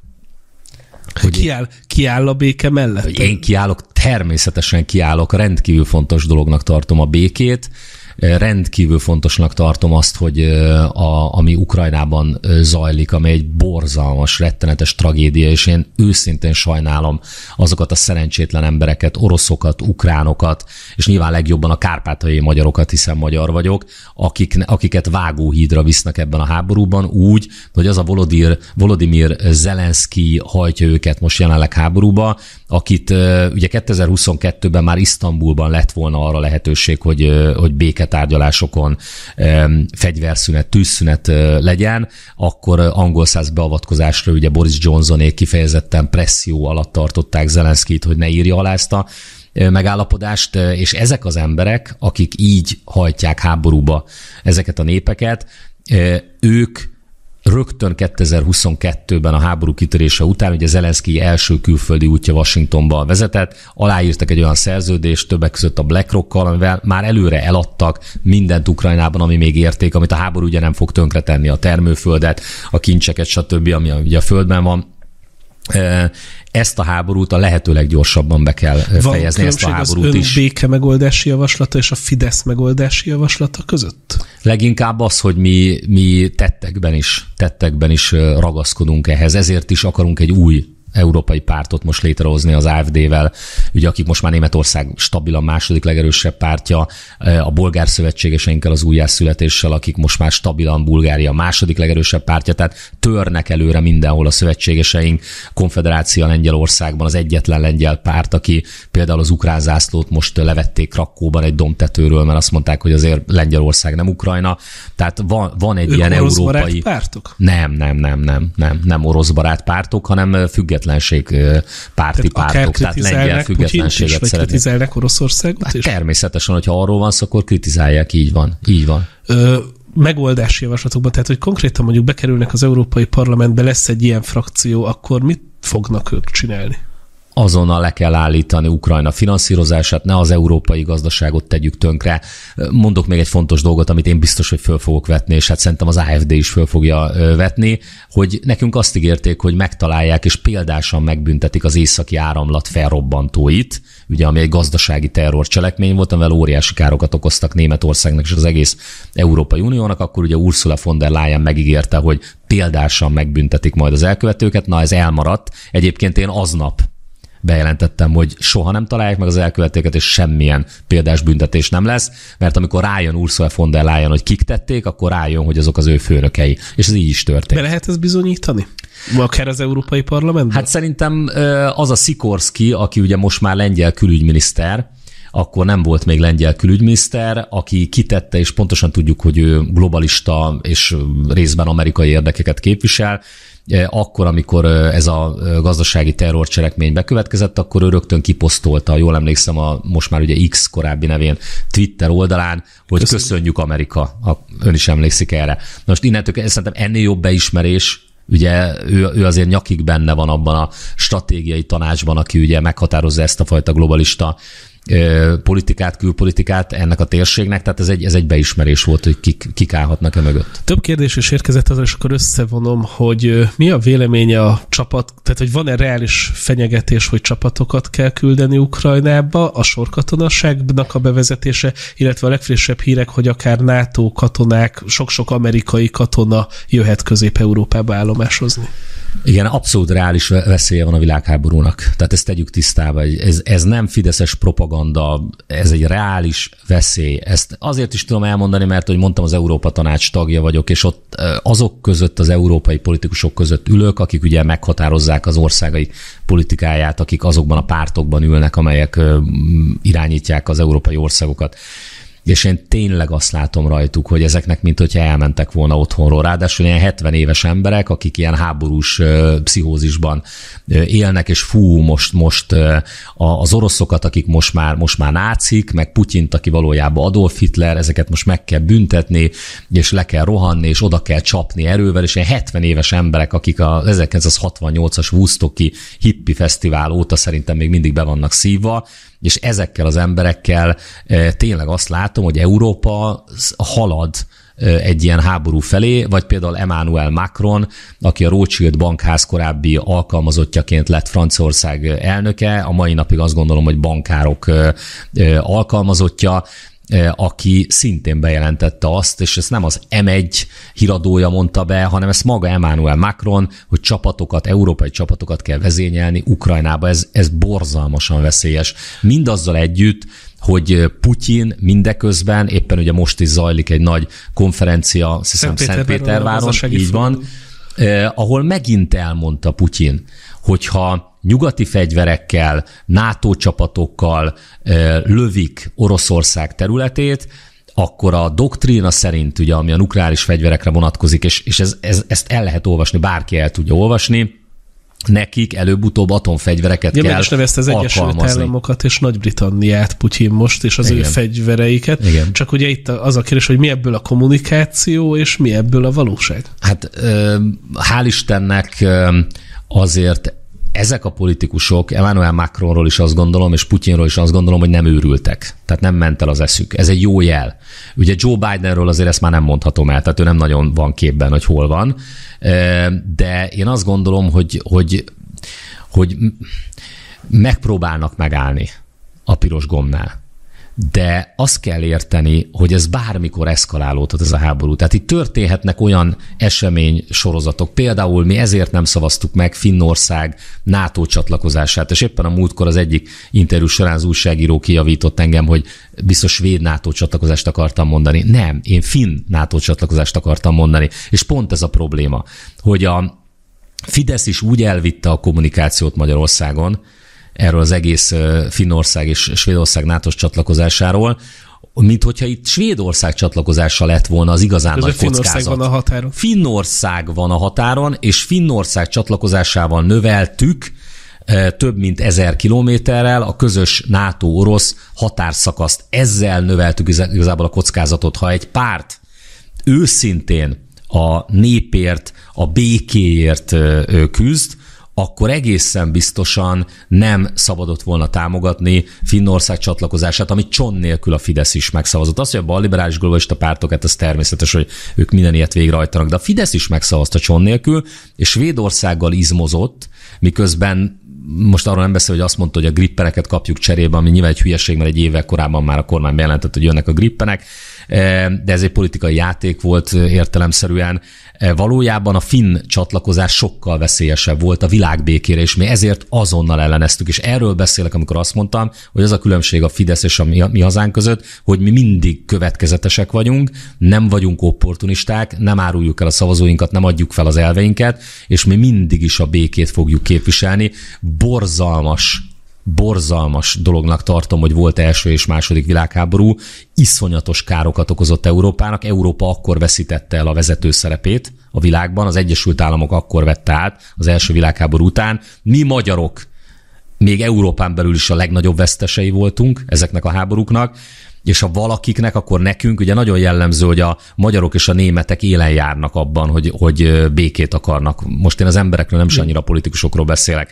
Speaker 1: Hogy kiáll, kiáll a béke mellett?
Speaker 2: Hogy én kiállok, természetesen kiállok, rendkívül fontos dolognak tartom a békét, rendkívül fontosnak tartom azt, hogy a, ami Ukrajnában zajlik, ami egy borzalmas, rettenetes tragédia, és én őszintén sajnálom azokat a szerencsétlen embereket, oroszokat, ukránokat, és nyilván legjobban a kárpátaljai magyarokat, hiszen magyar vagyok, akik, akiket vágóhídra visznek ebben a háborúban úgy, hogy az a Volodymyr, Volodymyr Zelenszky hajtja őket most jelenleg háborúba, akit ugye kétezer-huszonkettőben már Isztambulban lett volna arra lehetőség, hogy, hogy béketárgyalásokon fegyverszünet, tűzszünet legyen, akkor angol száz beavatkozásra ugye Boris Johnsonék kifejezetten presszió alatt tartották Zelenszkyt, hogy ne írja alá ezt a megállapodást, és ezek az emberek, akik így hajtják háborúba ezeket a népeket, ők rögtön kétezer-huszonkettőben a háború kitörése után, ugye Zelenszky első külföldi útja Washingtonba vezetett, aláírtak egy olyan szerződést, többek között a BlackRockkal, amivel már előre eladtak mindent Ukrajnában, ami még érték, amit a háború ugye nem fog tönkretenni, a termőföldet, a kincseket, stb., ami ugye a földben van. Ezt a háborút a lehető leggyorsabban be kell
Speaker 1: Van
Speaker 2: fejezni, ezt a háborút is.
Speaker 1: Van béke megoldási javaslata és a Fidesz megoldási javaslata között?
Speaker 2: Leginkább az, hogy mi, mi tettekben is, tettekben is ragaszkodunk ehhez, ezért is akarunk egy új európai pártot most létrehozni az á ef dé-vel, ugye akik most már Németország stabilan második legerősebb pártja, a bolgár szövetségeseinkkel, az újjászületéssel, akik most már stabilan Bulgária második legerősebb pártja, tehát törnek előre mindenhol a szövetségeseink. Konfederácia Lengyelországban az egyetlen lengyel párt, aki például az ukrán zászlót most levették Krakkóban egy dombtetőről, mert azt mondták, hogy azért Lengyelország nem Ukrajna. Tehát van, van egy
Speaker 1: ők
Speaker 2: ilyen
Speaker 1: orosz
Speaker 2: európai...
Speaker 1: barát pártok?
Speaker 2: Nem, nem, nem, nem, nem, nem orosz barát pártok, hanem függetlenség párti tehát pártok, tehát lengyel függetlenséget
Speaker 1: szeretnék. Vagy kritizálnak Oroszországot
Speaker 2: hát
Speaker 1: is?
Speaker 2: Természetesen, hogyha arról van szó, akkor kritizálják, így van. Így van.
Speaker 1: Ö, megoldási javaslatokban, tehát hogy konkrétan mondjuk bekerülnek az Európai Parlamentbe, lesz egy ilyen frakció, akkor mit fognak ők csinálni?
Speaker 2: Azonnal le kell állítani Ukrajna finanszírozását, ne az európai gazdaságot tegyük tönkre. Mondok még egy fontos dolgot, amit én biztos, hogy föl fogok vetni, és hát szerintem az á ef dé is föl fogja vetni, hogy nekünk azt ígérték, hogy megtalálják és példásan megbüntetik az északi áramlat felrobbantóit, ugye ami egy gazdasági terrorcselekmény volt, amivel óriási károkat okoztak Németországnak és az egész Európai Uniónak, akkor ugye Ursula von der Leyen megígérte, hogy példásan megbüntetik majd az elkövetőket. Na, ez elmaradt. Egyébként én aznap bejelentettem, hogy soha nem találják meg az elkövetőket, és semmilyen példás büntetés nem lesz, mert amikor rájön Ursula von der Leyen, hogy kik tették, akkor rájön, hogy azok az ő főnökei. És ez így is történt.
Speaker 1: Be lehet ezt bizonyítani? Akár az Európai Parlamentben?
Speaker 2: Hát szerintem az a Sikorski, aki ugye most már lengyel külügyminiszter, akkor nem volt még lengyel külügyminiszter, aki kitette, és pontosan tudjuk, hogy ő globalista és részben amerikai érdekeket képvisel. Akkor, amikor ez a gazdasági terrorcselekmény bekövetkezett, akkor ő rögtön kiposztolta, jól emlékszem, a most már ugye X korábbi nevén Twitter oldalán, hogy köszönjük, köszönjük Amerika. Ön is emlékszik erre. Most innentől szerintem ennél jobb beismerés, ugye ő, ő azért nyakig benne van abban a stratégiai tanácsban, aki ugye meghatározza ezt a fajta globalista politikát, külpolitikát ennek a térségnek, tehát ez egy, ez egy beismerés volt, hogy kik, kik állhatnak-e mögött.
Speaker 1: Több kérdés is érkezett azon, és akkor összevonom, hogy mi a véleménye a csapat, tehát hogy van-e reális fenyegetés, hogy csapatokat kell küldeni Ukrajnába, a sorkatonaságnak a bevezetése, illetve a legfrissebb hírek, hogy akár NATO katonák, sok-sok amerikai katona jöhet Közép-Európába állomásozni.
Speaker 2: Igen, abszolút reális veszélye van a világháborúnak. Tehát ezt tegyük tisztába. Ez, ez nem fideszes propaganda, ez egy reális veszély. Ezt azért is tudom elmondani, mert, hogy mondtam, az Európa Tanács tagja vagyok, és ott azok között, az európai politikusok között ülök, akik ugye meghatározzák az országai politikáját, akik azokban a pártokban ülnek, amelyek irányítják az európai országokat. És én tényleg azt látom rajtuk, hogy ezeknek, mint hogyha elmentek volna otthonról. Ráadásul ilyen hetven éves emberek, akik ilyen háborús uh, pszichózisban uh, élnek, és fú, most, most uh, az oroszokat, akik most már, most már nácik, meg Putyint, aki valójában Adolf Hitler, ezeket most meg kell büntetni, és le kell rohanni, és oda kell csapni erővel, és ilyen hetven éves emberek, akik az ezerkilencszázhatvannyolcas Woodstocki hippi fesztivál óta szerintem még mindig be vannak szívva, és ezekkel az emberekkel e, tényleg azt látom, hogy Európa halad e, egy ilyen háború felé, vagy például Emmanuel Macron, aki a Rothschild bankház korábbi alkalmazottjaként lett Franciaország elnöke, a mai napig azt gondolom, hogy bankárok e, e, alkalmazottja, aki szintén bejelentette azt, és ezt nem az em egy híradója mondta be, hanem ezt maga Emmanuel Macron, hogy csapatokat, európai csapatokat kell vezényelni Ukrajnába. Ez, ez borzalmasan veszélyes. Mindazzal együtt, hogy Putyin mindeközben, éppen ugye most is zajlik egy nagy konferencia, azt hiszem Szentpéterváron, így van, eh, ahol megint elmondta Putyin, hogyha nyugati fegyverekkel, NATO csapatokkal eh, lövik Oroszország területét, akkor a doktrína szerint, ugye, ami a nukleáris fegyverekre vonatkozik, és, és ez, ez, ezt el lehet olvasni, bárki el tudja olvasni, nekik előbb-utóbb atomfegyvereket ja, kell alkalmazni. Ja, meg is nevezte az Egyesült Államokat és Nagy-Britanniát Putyin most, és az Igen. ő fegyvereiket. Igen. Csak ugye itt az a kérdés, hogy mi ebből a kommunikáció, és mi ebből a valóság? Hát hál' Istennek azért ezek a politikusok, Emmanuel Macronról is azt gondolom, és Putyinról is azt gondolom, hogy nem őrültek. Tehát nem ment el az eszük. Ez egy jó jel. Ugye Joe Bidenről azért ezt már nem mondhatom el, tehát ő nem nagyon van képben, hogy hol van. De én azt gondolom, hogy, hogy, hogy megpróbálnak megállni a piros gombnál. de azt kell érteni, hogy ez bármikor eszkalálódhat ez a háború. Tehát itt történhetnek olyan esemény sorozatok. Például mi ezért nem szavaztuk meg Finnország NATO csatlakozását, és éppen a múltkor az egyik interjú során az újságíró kijavított engem, hogy biztos svéd NATO csatlakozást akartam mondani. Nem, én finn NATO csatlakozást akartam mondani. És pont ez a probléma, hogy a Fidesz is úgy elvitte a kommunikációt Magyarországon, erről az egész Finnország és Svédország nátós csatlakozásáról, mint hogyha itt Svédország csatlakozása lett volna az igazán nagy kockázat.
Speaker 1: Finnország van a határon.
Speaker 2: Finnország van a határon, és Finnország csatlakozásával növeltük több mint ezer kilométerrel a közös NATO-orosz határszakaszt. Ezzel növeltük igazából a kockázatot. Ha egy párt őszintén a népért, a békéért küzd, akkor egészen biztosan nem szabadott volna támogatni Finnország csatlakozását, amit cson nélkül a Fidesz is megszavazott. Azt, hogy a balliberális globalista pártokat, ez természetes, hogy ők minden ilyet végrehajtanak, de a Fidesz is megszavazta cson nélkül, és Svédországgal izmozott, miközben most arról nem beszél, hogy azt mondta, hogy a grippeneket kapjuk cserébe, ami nyilván egy hülyeség, mert egy évvel korábban már a kormány bejelentett, hogy jönnek a grippenek, de ez egy politikai játék volt értelemszerűen. Valójában a finn csatlakozás sokkal veszélyesebb volt a világbékére, és mi ezért azonnal elleneztük. És erről beszélek, amikor azt mondtam, hogy az a különbség a Fidesz és a mi, mi hazánk között, hogy mi mindig következetesek vagyunk, nem vagyunk opportunisták, nem áruljuk el a szavazóinkat, nem adjuk fel az elveinket, és mi mindig is a békét fogjuk képviselni. Borzalmas borzalmas dolognak tartom, hogy volt első és második világháború, iszonyatos károkat okozott Európának. Európa akkor veszítette el a vezető szerepét a világban, az Egyesült Államok akkor vette át az első világháború után. Mi magyarok még Európán belül is a legnagyobb vesztesei voltunk ezeknek a háborúknak, és ha valakiknek, akkor nekünk ugye nagyon jellemző, hogy a magyarok és a németek élen járnak abban, hogy, hogy békét akarnak. Most én az emberekről, nem is annyira politikusokról beszélek,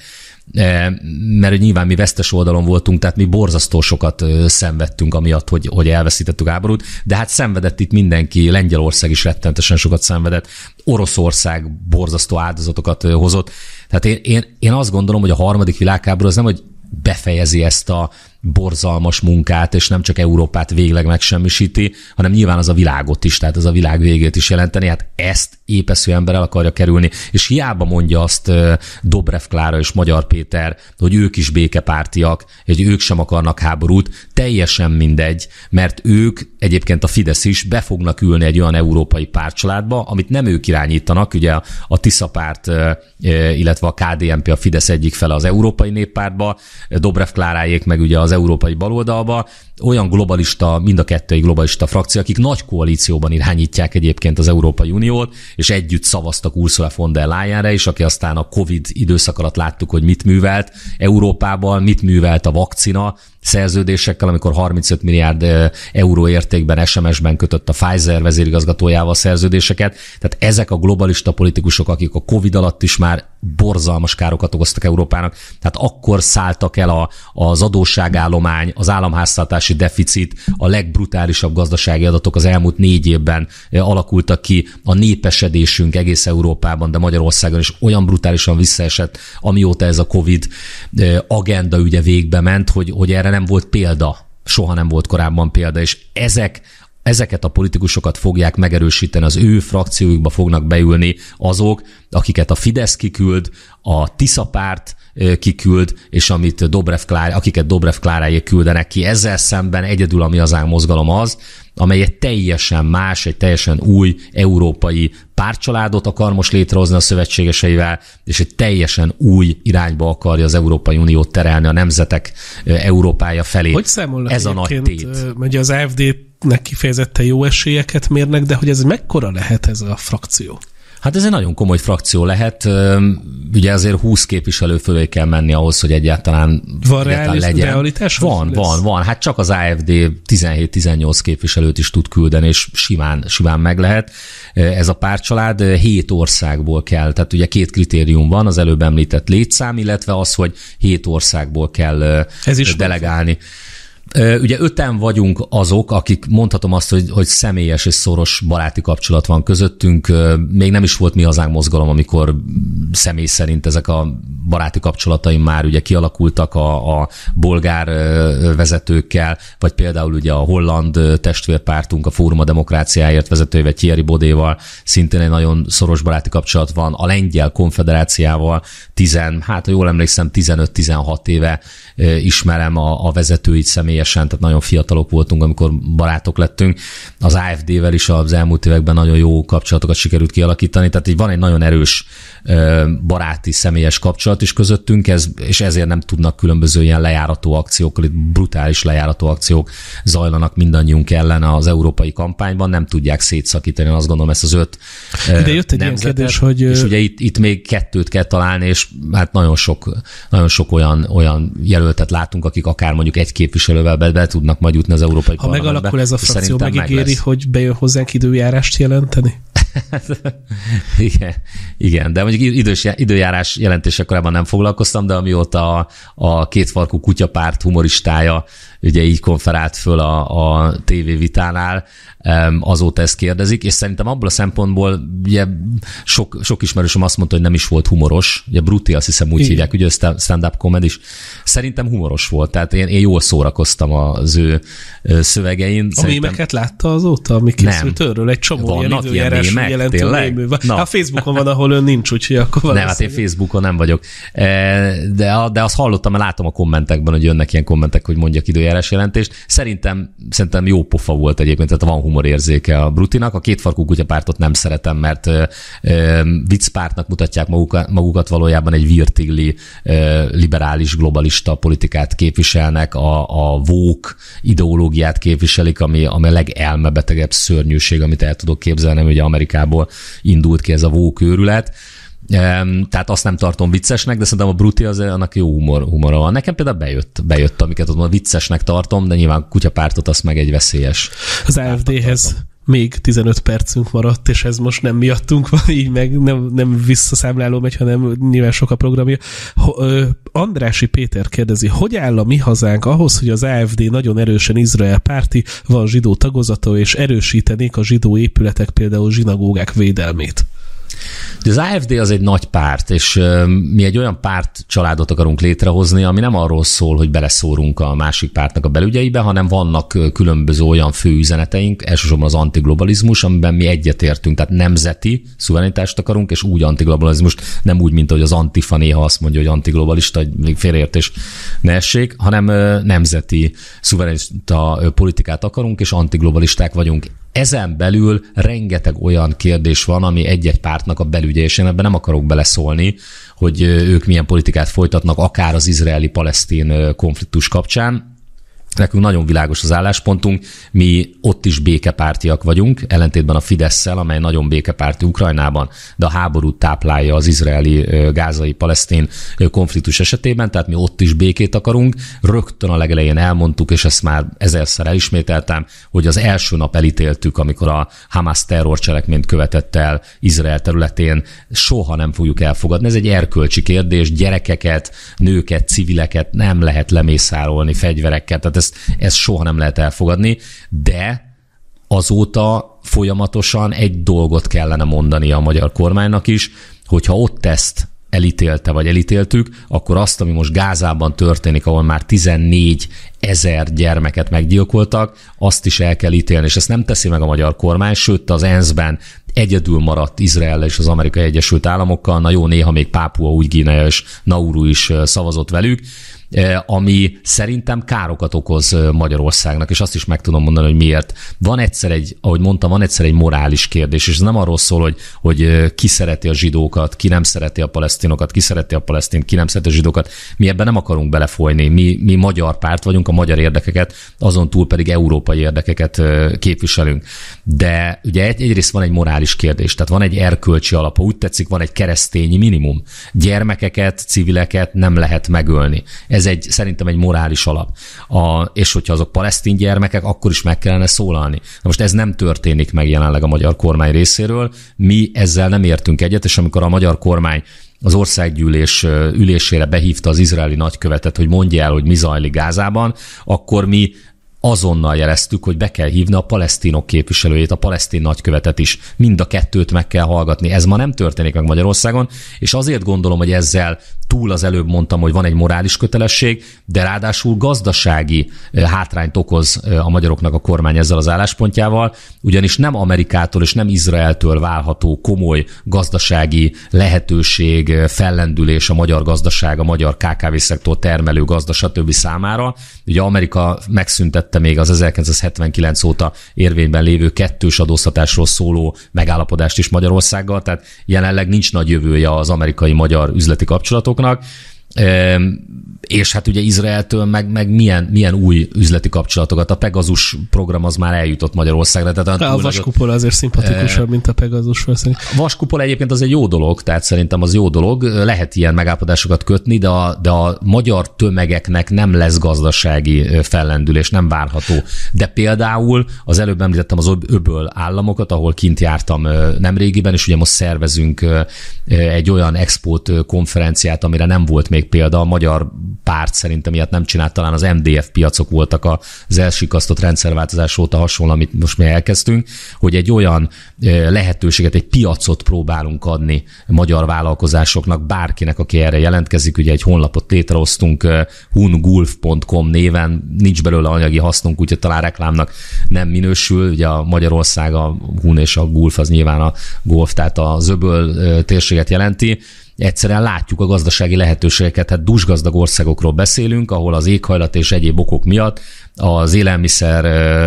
Speaker 2: mert nyilván mi vesztes oldalon voltunk, tehát mi borzasztó sokat szenvedtünk amiatt, hogy, hogy elveszítettük háborút, de hát szenvedett itt mindenki, Lengyelország is rettenetesen sokat szenvedett, Oroszország borzasztó áldozatokat hozott. Tehát én, én, én azt gondolom, hogy a harmadik világháború az nem, hogy befejezi ezt a borzalmas munkát, és nem csak Európát végleg megsemmisíti, hanem nyilván az a világot is, tehát az a világ végét is jelenteni. Hát ezt épeszű ember el akarja kerülni, és hiába mondja azt Dobrev Klára és Magyar Péter, hogy ők is békepártiak, hogy ők sem akarnak háborút, teljesen mindegy, mert ők, egyébként a Fidesz is be fognak ülni egy olyan európai pártcsaládba, amit nem ők irányítanak, ugye a Tisza párt, illetve a ká dé en pé, a Fidesz egyik fele az Európai Néppártba, Dobrev Kláráék meg ugye az európai baloldalba, olyan globalista, mind a kettői globalista frakció, akik nagy koalícióban irányítják egyébként az Európai Uniót, és együtt szavaztak Ursula von der Leyenre is, aki aztán a Covid időszak alatt láttuk, hogy mit művelt Európában, mit művelt a vakcina szerződésekkel, amikor harmincöt milliárd euró értékben es em es-ben kötött a Pfizer vezérigazgatójával szerződéseket. Tehát ezek a globalista politikusok, akik a Covid alatt is már borzalmas károkat okoztak Európának, tehát akkor szálltak el a, az adósságállomány, az államháztartási deficit, a legbrutálisabb gazdasági adatok az elmúlt négy évben alakultak ki, a népesedésünk egész Európában, de Magyarországon is olyan brutálisan visszaesett, amióta ez a Covid agenda ugye végbe ment, hogy, hogy erre nem volt példa, soha nem volt korábban példa, és ezek Ezeket a politikusokat fogják megerősíteni, az ő frakciójukba fognak beülni azok, akiket a Fidesz kiküld, a Tisza párt kiküld, és amit Dobrev Klár, akiket Dobrev Kláráék küldenek ki. Ezzel szemben egyedül a Mi Hazánk mozgalom az, amely egy teljesen más, egy teljesen új európai pártcsaládot akar most létrehozni a szövetségeseivel, és egy teljesen új irányba akarja az Európai Uniót terelni a nemzetek Európája felé.
Speaker 1: Hogy számolnak
Speaker 2: ez a nagy tét?
Speaker 1: Ugye az á ef dé-nek kifejezetten jó esélyeket mérnek, de hogy ez mekkora lehet ez a frakció?
Speaker 2: Hát ez egy nagyon komoly frakció lehet. Ugye azért húsz képviselő fölé kell menni ahhoz, hogy egyáltalán,
Speaker 1: van
Speaker 2: egyáltalán legyen.
Speaker 1: Realitás?
Speaker 2: Van, van, van. Hát csak az á ef dé tizenhét-tizennyolc képviselőt is tud küldeni, és simán, simán meg lehet. Ez a pártcsalád hét országból kell. Tehát ugye két kritérium van, az előbb említett létszám, illetve az, hogy hét országból kell ez is delegálni. Van. Ugye öten vagyunk azok, akik mondhatom azt, hogy, hogy személyes és szoros baráti kapcsolat van közöttünk. Még nem is volt Mi Hazánk mozgalom, amikor személy szerint ezek a baráti kapcsolataim már ugye kialakultak a, a bolgár vezetőkkel, vagy például ugye a holland testvérpártunk, a Fórum a Demokráciáért vezetőjével, Thierry Bodéval szintén egy nagyon szoros baráti kapcsolat van, a Lengyel Konfederáciával tizen, hát jól emlékszem, tizenöt-tizenhat éve ismerem a, a vezetőit személyesen, tehát nagyon fiatalok voltunk, amikor barátok lettünk. Az á ef dé-vel is az elmúlt években nagyon jó kapcsolatokat sikerült kialakítani, tehát így van egy nagyon erős baráti, személyes kapcsolat is közöttünk, ez, és ezért nem tudnak különböző ilyen lejárató akciókkal, itt brutális lejárató akciók zajlanak mindannyiunk ellen az európai kampányban, nem tudják szétszakítani, azt gondolom, ezt az öt
Speaker 1: De jött egy ilyen kérdés, hogy...
Speaker 2: És ugye itt, itt még kettőt kell találni, és hát nagyon sok, nagyon sok olyan, olyan jelöltet látunk, akik akár mondjuk egy képviselővel be, be tudnak majd jutni az európai
Speaker 1: ha
Speaker 2: parlamentbe.
Speaker 1: Ha megalakul ez a frakció, megígéri, meg hogy bejön hozzánk időjárást jelenteni?
Speaker 2: igen, igen, de mondjuk idős, időjárás jelentéssel korábban nem foglalkoztam, de amióta a, a kétfarkú kutyapárt humoristája ugye így konferált föl a, a tévévitánál, azóta ezt kérdezik, és szerintem abból a szempontból ugye sok, sok ismerősöm azt mondta, hogy nem is volt humoros, ugye Brutti azt hiszem úgy igen. hívják, ugye stand-up comedy, szerintem humoros volt, tehát én, én jól szórakoztam az ő szövegein.
Speaker 1: A mémeket látta azóta, ami készült őről? Egy csomó ilyen időjárás jelentő mémű. A Facebookon van, ahol ön nincs, úgyhogy akkor
Speaker 2: nem, hát én Facebookon nem vagyok. De, de azt hallottam, mert látom a kommentekben, hogy jönnek ilyen kommentek, hogy mondjak időjárás jelentést. Szerintem, szerintem jó pofa volt egyébként, tehát van humorérzéke a Brutinak. A kétfarkú kutyapártot nem szeretem, mert viccpártnak mutatják magukat, magukat, valójában egy virtigli, liberális, globalista politikát képviselnek, a, a woke ideológiát képviselik, ami, ami a legelmebetegebb szörnyűség, amit el tudok képzelni, hogy Amerikából indult ki ez a woke őrület. Tehát azt nem tartom viccesnek, de szerintem a Brutti az annak jó humor, humora van. Nekem például bejött, bejött amiket ott viccesnek tartom, de nyilván kutyapártot azt meg egy veszélyes.
Speaker 1: Az á ef dé-hez még tizenöt percünk maradt, és ez most nem miattunk van, így meg nem, nem visszaszámláló megy, hanem nyilván sok a programja. Andrássy Péter kérdezi, hogy áll a mi hazánk ahhoz, hogy az á ef dé nagyon erősen Izrael párti, van zsidó tagozata, és erősítenék a zsidó épületek, például zsinagógák védelmét?
Speaker 2: De az á ef dé az egy nagy párt, és mi egy olyan párt családot akarunk létrehozni, ami nem arról szól, hogy beleszórunk a másik pártnak a belügyeibe, hanem vannak különböző olyan fő üzeneteink, elsősorban az antiglobalizmus, amiben mi egyetértünk, tehát nemzeti szuverenitást akarunk, és úgy antiglobalizmust, nem úgy, mint ahogy az Antifa néha azt mondja, hogy antiglobalista, hogy még félreértés ne essék, hanem nemzeti szuverenista politikát akarunk, és antiglobalisták vagyunk. Ezen belül rengeteg olyan kérdés van, ami egy-egy pártnak a belügye, és én ebben nem akarok beleszólni, hogy ők milyen politikát folytatnak, akár az izraeli-palesztin konfliktus kapcsán. Nekünk nagyon világos az álláspontunk, mi ott is békepártiak vagyunk, ellentétben a Fidesszel, amely nagyon békepárti Ukrajnában, de a háborút táplálja az izraeli, gázai, palesztin konfliktus esetében, tehát mi ott is békét akarunk. Rögtön a legelején elmondtuk, és ezt már ezerszer elismételtem, hogy az első nap elítéltük, amikor a Hamas terrorcselekményt követett el Izrael területén, soha nem fogjuk elfogadni. Ez egy erkölcsi kérdés, gyerekeket, nőket, civileket nem lehet lemészárolni fegyverekkel, tehát ez Ezt soha nem lehet elfogadni, de azóta folyamatosan egy dolgot kellene mondani a magyar kormánynak is, hogyha ott ezt elítélte, vagy elítéltük, akkor azt, ami most Gázában történik, ahol már tizennégy ezer gyermeket meggyilkoltak, azt is el kell ítélni, és ezt nem teszi meg a magyar kormány, sőt az é en es-ben egyedül maradt Izrael és az Amerikai Egyesült Államokkal, na jó, néha még Pápua Új-Guinea és Nauru is szavazott velük, ami szerintem károkat okoz Magyarországnak, és azt is meg tudom mondani, hogy miért. Van egyszer egy, ahogy mondtam, van egyszer egy morális kérdés, és ez nem arról szól, hogy, hogy ki szereti a zsidókat, ki nem szereti a palesztinokat, ki szereti a palesztint, ki nem szereti a zsidókat. Mi ebben nem akarunk belefolyni. Mi, mi magyar párt vagyunk, a magyar érdekeket, azon túl pedig európai érdekeket képviselünk. De ugye egy, egyrészt van egy morális kérdés, tehát van egy erkölcsi alap, úgy tetszik, van egy keresztényi minimum. Gyermekeket, civileket nem lehet megölni. Ez egy, szerintem egy morális alap. A, és hogyha azok palesztin gyermekek, akkor is meg kellene szólalni. Na most ez nem történik meg jelenleg a magyar kormány részéről. Mi ezzel nem értünk egyet, és amikor a magyar kormány az országgyűlés ülésére behívta az izraeli nagykövetet, hogy mondja el, hogy mi zajlik Gázában, akkor mi azonnal jeleztük, hogy be kell hívni a palesztinok képviselőjét, a palesztin nagykövetet is. Mind a kettőt meg kell hallgatni. Ez ma nem történik meg Magyarországon, és azért gondolom, hogy ezzel túl az előbb mondtam, hogy van egy morális kötelesség, de ráadásul gazdasági hátrányt okoz a magyaroknak a kormány ezzel az álláspontjával, ugyanis nem Amerikától és nem Izraeltől válható komoly gazdasági lehetőség, fellendülés a magyar gazdaság, a magyar ká ká vé-szektor, termelő gazda, stb. Számára. Ugye Amerika megszüntette még az ezerkilencszázhetvenkilenc óta érvényben lévő kettős adóztatásról szóló megállapodást is Magyarországgal, tehát jelenleg nincs nagy jövője az amerikai-magyar üzleti kapcsolatoknak. És hát ugye Izraeltől meg, meg milyen, milyen új üzleti kapcsolatokat. A Pegasus program az már eljutott Magyarországra. Tehát
Speaker 1: a vaskupola azért szimpatikusabb, e... mint a Pegasus. Valószínűleg.
Speaker 2: A vaskupola egyébként az egy jó dolog, tehát szerintem az jó dolog. Lehet ilyen megállapodásokat kötni, de a, de a magyar tömegeknek nem lesz gazdasági fellendülés, nem várható. De például az előbb említettem az öböl államokat, ahol kint jártam nemrégiben, és ugye most szervezünk egy olyan expót konferenciát, amire nem volt még példa. A magyar párt szerintem ilyet nem csinált, talán az em dé ef piacok voltak az elsikasztott rendszerváltozás óta hasonló, amit most mi elkezdtünk, hogy egy olyan lehetőséget, egy piacot próbálunk adni magyar vállalkozásoknak, bárkinek, aki erre jelentkezik. Ugye egy honlapot létrehoztunk hungulf pont com néven, nincs belőle anyagi hasznunk, úgyhogy talán reklámnak nem minősül. Ugye a Magyarország, a Hun és a Gulf az nyilván a golf, tehát az öböl térséget jelenti. Egyszerűen látjuk a gazdasági lehetőségeket, hát dúsgazdag országokról beszélünk, ahol az éghajlat és egyéb okok miatt az élelmiszer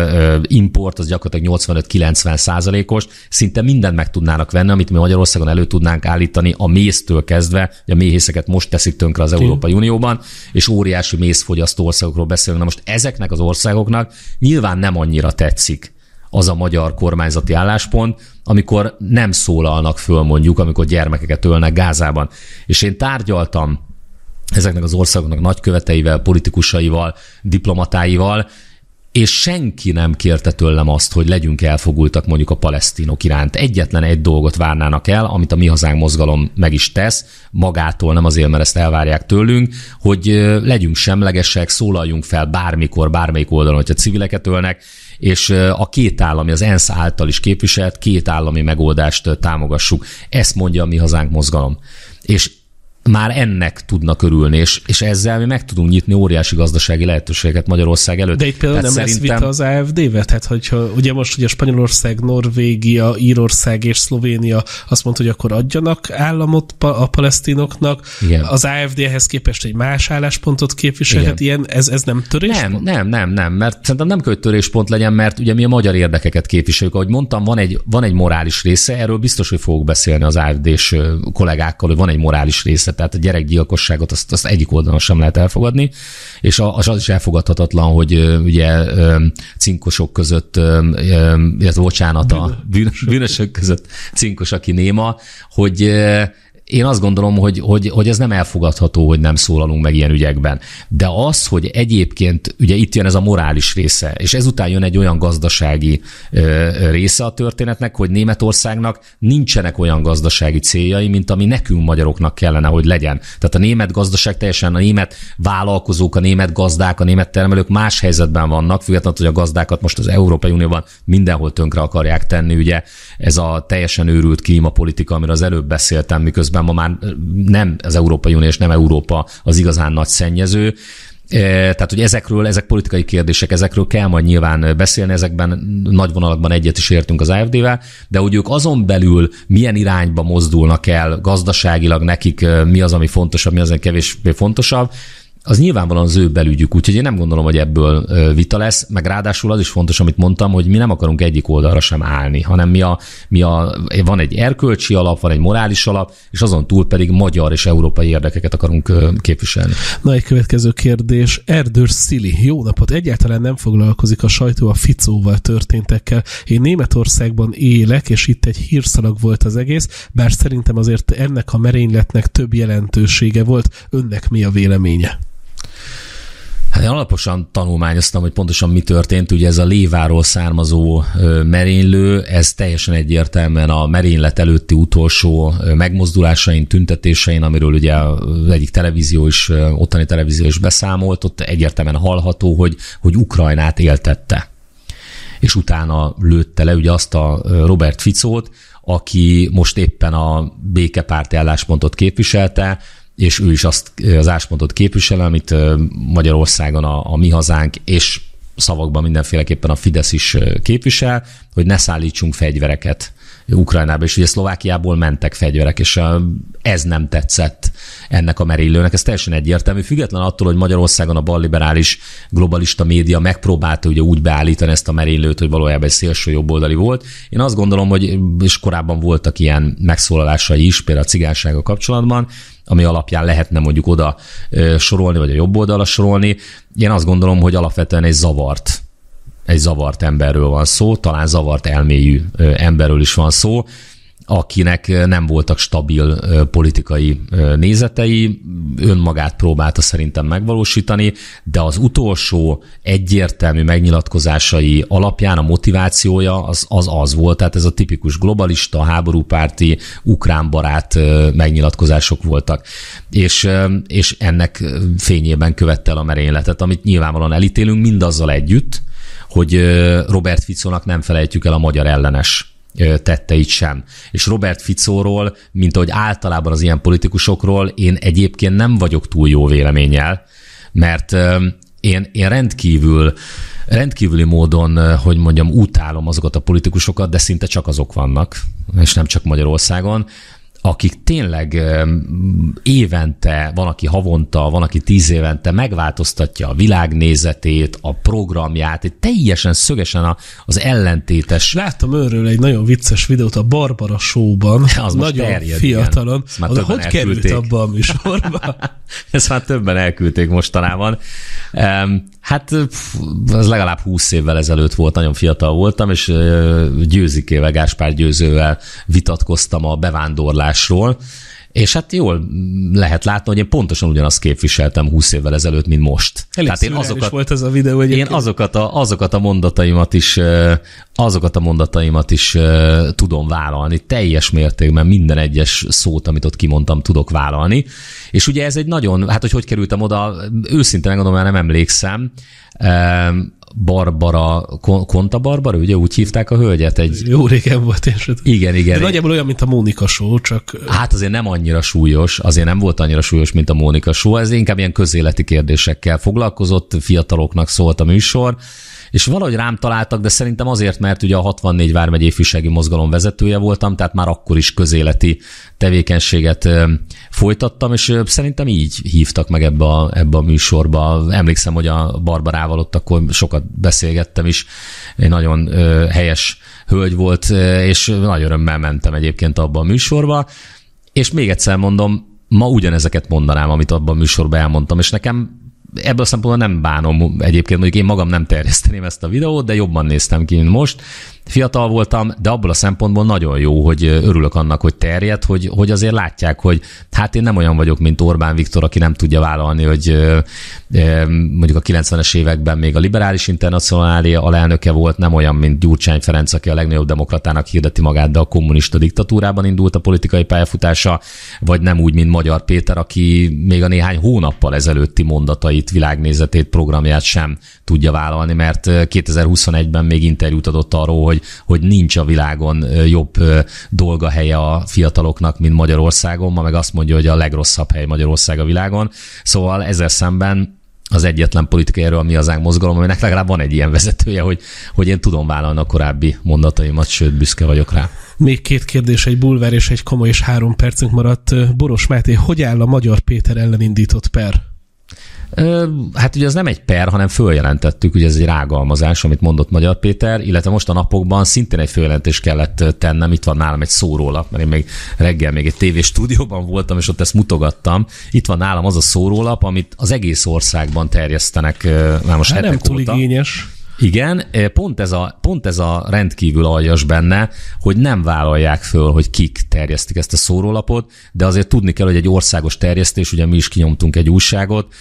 Speaker 2: import az gyakorlatilag nyolcvanöt-kilencven százalékos, szinte mindent meg tudnának venni, amit mi Magyarországon elő tudnánk állítani a méztől kezdve, a méhészeket most teszik tönkre az Európai Unióban, és óriási mézfogyasztó országokról beszélünk. Na most ezeknek az országoknak nyilván nem annyira tetszik az a magyar kormányzati álláspont, amikor nem szólalnak föl mondjuk, amikor gyermekeket ölnek Gázában. És én tárgyaltam ezeknek az országoknak nagyköveteivel, politikusaival, diplomatáival, és senki nem kérte tőlem azt, hogy legyünk elfogultak mondjuk a palesztinok iránt. Egyetlen egy dolgot várnának el, amit a Mi Hazánk mozgalom meg is tesz, magától, nem azért, mert ezt elvárják tőlünk, hogy legyünk semlegesek, szólaljunk fel bármikor, bármelyik oldalon, hogyha civileket ölnek, és a két állami, az ENSZ által is képviselt két állami megoldást támogassuk. Ezt mondja a Mi Hazánk mozgalom. És már ennek tudnak örülni, és, és ezzel mi meg tudunk nyitni óriási gazdasági lehetőséget Magyarország előtt.
Speaker 1: De itt például tehát nem szerintem... lesz vita az á ef dé-vel? Tehát, hogyha ugye most ugye Spanyolország, Norvégia, Írország és Szlovénia azt mondta, hogy akkor adjanak államot a palesztinoknak, igen. Az á ef dé-hez képest egy más álláspontot képviselhet, ilyen, ez, ez nem töréspont?
Speaker 2: Nem, nem, nem, nem, mert szerintem nem kell, hogy töréspont legyen, mert ugye mi a magyar érdekeket képviseljük. Ahogy mondtam, van egy, van egy morális része, erről biztos, hogy fogok beszélni az á ef dés kollégákkal, hogy van egy morális része. Tehát a gyerekgyilkosságot azt, azt egyik oldalon sem lehet elfogadni, és az, az is elfogadhatatlan, hogy ugye cinkosok között, illetve bocsánat, a bűnösök, bűnösök között cinkos, aki néma, hogy én azt gondolom, hogy, hogy, hogy ez nem elfogadható, hogy nem szólalunk meg ilyen ügyekben. De az, hogy egyébként, ugye itt jön ez a morális része, és ezután jön egy olyan gazdasági része a történetnek, hogy Németországnak nincsenek olyan gazdasági céljai, mint ami nekünk magyaroknak kellene, hogy legyen. Tehát a német gazdaság teljesen, a német vállalkozók, a német gazdák, a német termelők más helyzetben vannak, függetlenül, hogy a gazdákat most az Európai Unióban mindenhol tönkre akarják tenni, ugye ez a teljesen őrült klímapolitika, amiről az előbb beszéltem, miközben ma már nem az Európai Unió és nem Európa az igazán nagy szennyező. Tehát, hogy ezekről, ezek politikai kérdések, ezekről kell majd nyilván beszélni, ezekben nagy vonalakban egyet is értünk az á ef dé-vel, de hogy ők azon belül milyen irányba mozdulnak el gazdaságilag, nekik mi az, ami fontosabb, mi az, ami kevésbé fontosabb, az nyilvánvalóan az ő belügyük, úgyhogy én nem gondolom, hogy ebből vita lesz, meg ráadásul az is fontos, amit mondtam, hogy mi nem akarunk egyik oldalra sem állni, hanem mi a, mi a, van egy erkölcsi alap, van egy morális alap, és azon túl pedig magyar és európai érdekeket akarunk képviselni.
Speaker 1: Na, egy következő kérdés. Erdős Szili. Jó napot! Egyáltalán nem foglalkozik a sajtó a Ficóval történtekkel. Én Németországban élek, és itt egy hírszalag volt az egész, bár szerintem azért ennek a merényletnek több jelentősége volt. Önnek mi a véleménye?
Speaker 2: Hát én alaposan tanulmányoztam, hogy pontosan mi történt. Ugye ez a Léváról származó merénylő, ez teljesen egyértelműen a merénylet előtti utolsó megmozdulásain, tüntetésein, amiről ugye az egyik televízió is, ottani televízió is beszámolt, ott egyértelműen hallható, hogy, hogy Ukrajnát éltette. És utána lőtte le ugye azt a Robert Ficót, aki most éppen a békepárti álláspontot képviselte, és ő is azt az álláspontot képvisel, amit Magyarországon a, a Mi Hazánk, és szavakban mindenféleképpen a Fidesz is képvisel, hogy ne szállítsunk fegyvereket Ukrajnába, és ugye Szlovákiából mentek fegyverek, és ez nem tetszett ennek a merénylőnek. Ez teljesen egyértelmű, független attól, hogy Magyarországon a balliberális globalista média megpróbálta ugye úgy beállítani ezt a merénylőt, hogy valójában egy szélső jobboldali volt. Én azt gondolom, hogy és korábban voltak ilyen megszólalásai is, például a cigánysággal kapcsolatban, ami alapján lehetne mondjuk oda sorolni, vagy a jobb oldalra sorolni. Én azt gondolom, hogy alapvetően egy zavart, egy zavart emberről van szó, talán zavart elmélyű emberről is van szó, akinek nem voltak stabil politikai nézetei, önmagát próbálta szerintem megvalósítani, de az utolsó egyértelmű megnyilatkozásai alapján a motivációja az az, az volt, tehát ez a tipikus globalista, háborúpárti, ukránbarát megnyilatkozások voltak. És, és ennek fényében követte el a merényletet, amit nyilvánvalóan elítélünk mindazzal együtt, hogy Robert Ficónak nem felejtjük el a magyar ellenes tetteit sem. És Robert Ficóról, mint ahogy általában az ilyen politikusokról, én egyébként nem vagyok túl jó véleménnyel, mert én, én rendkívül, rendkívüli módon, hogy mondjam, utálom azokat a politikusokat, de szinte csak azok vannak, és nem csak Magyarországon, akik tényleg évente, van, aki havonta, van, aki tíz évente megváltoztatja a világnézetét, a programját, egy teljesen szögesen az ellentétes.
Speaker 1: Láttam őről egy nagyon vicces videót a Barbara Show-ban, az nagyon terjed, fiatalon. Hogy elküldték. Került abba a műsorba?
Speaker 2: Ezt már többen elküldték mostanában. Hát ez legalább húsz évvel ezelőtt volt, nagyon fiatal voltam, és Győzikével, Gáspár Győzővel vitatkoztam a bevándorlásról, és hát jól lehet látni, hogy én pontosan ugyanazt képviseltem húsz évvel ezelőtt, mint most.
Speaker 1: Elég
Speaker 2: Tehát én azokat,
Speaker 1: volt ez a videó egyébként.
Speaker 2: Én azokat a, azokat a mondataimat is, azokat a mondataimat is tudom vállalni, teljes mértékben minden egyes szót, amit ott kimondtam, tudok vállalni. És ugye ez egy nagyon, hát hogy hogy kerültem oda, őszintén megmondom, már nem emlékszem, Barbara, Konta Barbara, ugye úgy hívták a hölgyet? Egy...
Speaker 1: Jó régen volt én sem.
Speaker 2: Igen, igen.
Speaker 1: De nagyjából olyan, mint a Mónika Show, csak...
Speaker 2: Hát azért nem annyira súlyos, azért nem volt annyira súlyos, mint a Mónika Show, ez inkább ilyen közéleti kérdésekkel foglalkozott, fiataloknak szólt a műsor, és valahogy rám találtak, de szerintem azért, mert ugye a hatvannégy vármegyei ifjúsági mozgalom vezetője voltam, tehát már akkor is közéleti tevékenységet folytattam, és szerintem így hívtak meg ebbe a, ebbe a műsorba. Emlékszem, hogy a Barbarával ott akkor sokat beszélgettem is, egy nagyon helyes hölgy volt, és nagy örömmel mentem egyébként abba a műsorba, és még egyszer mondom, ma ugyanezeket mondanám, amit abban a műsorban elmondtam, és nekem ebből a szempontból nem bánom egyébként, mondjuk én magam nem terjeszteném ezt a videót, de jobban néztem ki, mint most. Fiatal voltam, de abból a szempontból nagyon jó, hogy örülök annak, hogy terjed, hogy, hogy azért látják, hogy hát én nem olyan vagyok, mint Orbán Viktor, aki nem tudja vállalni, hogy mondjuk a kilencvenes években még a Liberális Internacionálé alelnöke volt, nem olyan, mint Gyurcsány Ferenc, aki a legnagyobb demokratának hirdeti magát, de a kommunista diktatúrában indult a politikai pályafutása, vagy nem úgy, mint Magyar Péter, aki még a néhány hónappal ezelőtti mondatait, világnézetét, programját sem tudja vállalni, mert kétezer-huszonegyben még interjút adott arról, hogy, hogy nincs a világon jobb dolga, helye a fiataloknak, mint Magyarországon, ma meg azt mondja, hogy a legrosszabb hely Magyarország a világon. Szóval ezzel szemben az egyetlen politikai erő a Mi Hazánk mozgalom, aminek legalább van egy ilyen vezetője, hogy, hogy én tudom vállalni a korábbi mondataimat, sőt, büszke vagyok rá.
Speaker 1: Még két kérdés, egy bulvár és egy komoly, és három percünk maradt. Boros Máté, hogy áll a Magyar Péter ellen indított per?
Speaker 2: Hát ugye ez nem egy per, hanem följelentettük, ugye ez egy rágalmazás, amit mondott Magyar Péter, illetve most a napokban szintén egy följelentést kellett tennem, itt van nálam egy szórólap, mert én még reggel még egy tévéstúdióban voltam, és ott ezt mutogattam. Itt van nálam az a szórólap, amit az egész országban terjesztenek már most
Speaker 1: hát
Speaker 2: hetek
Speaker 1: nem túl
Speaker 2: óta.
Speaker 1: igényes.
Speaker 2: Igen, pont ez, a, pont ez a rendkívül aljas benne, hogy nem vállalják föl, hogy kik terjesztik ezt a szórólapot, de azért tudni kell, hogy egy országos terjesztés, ugye mi is kinyomtunk egy újságot,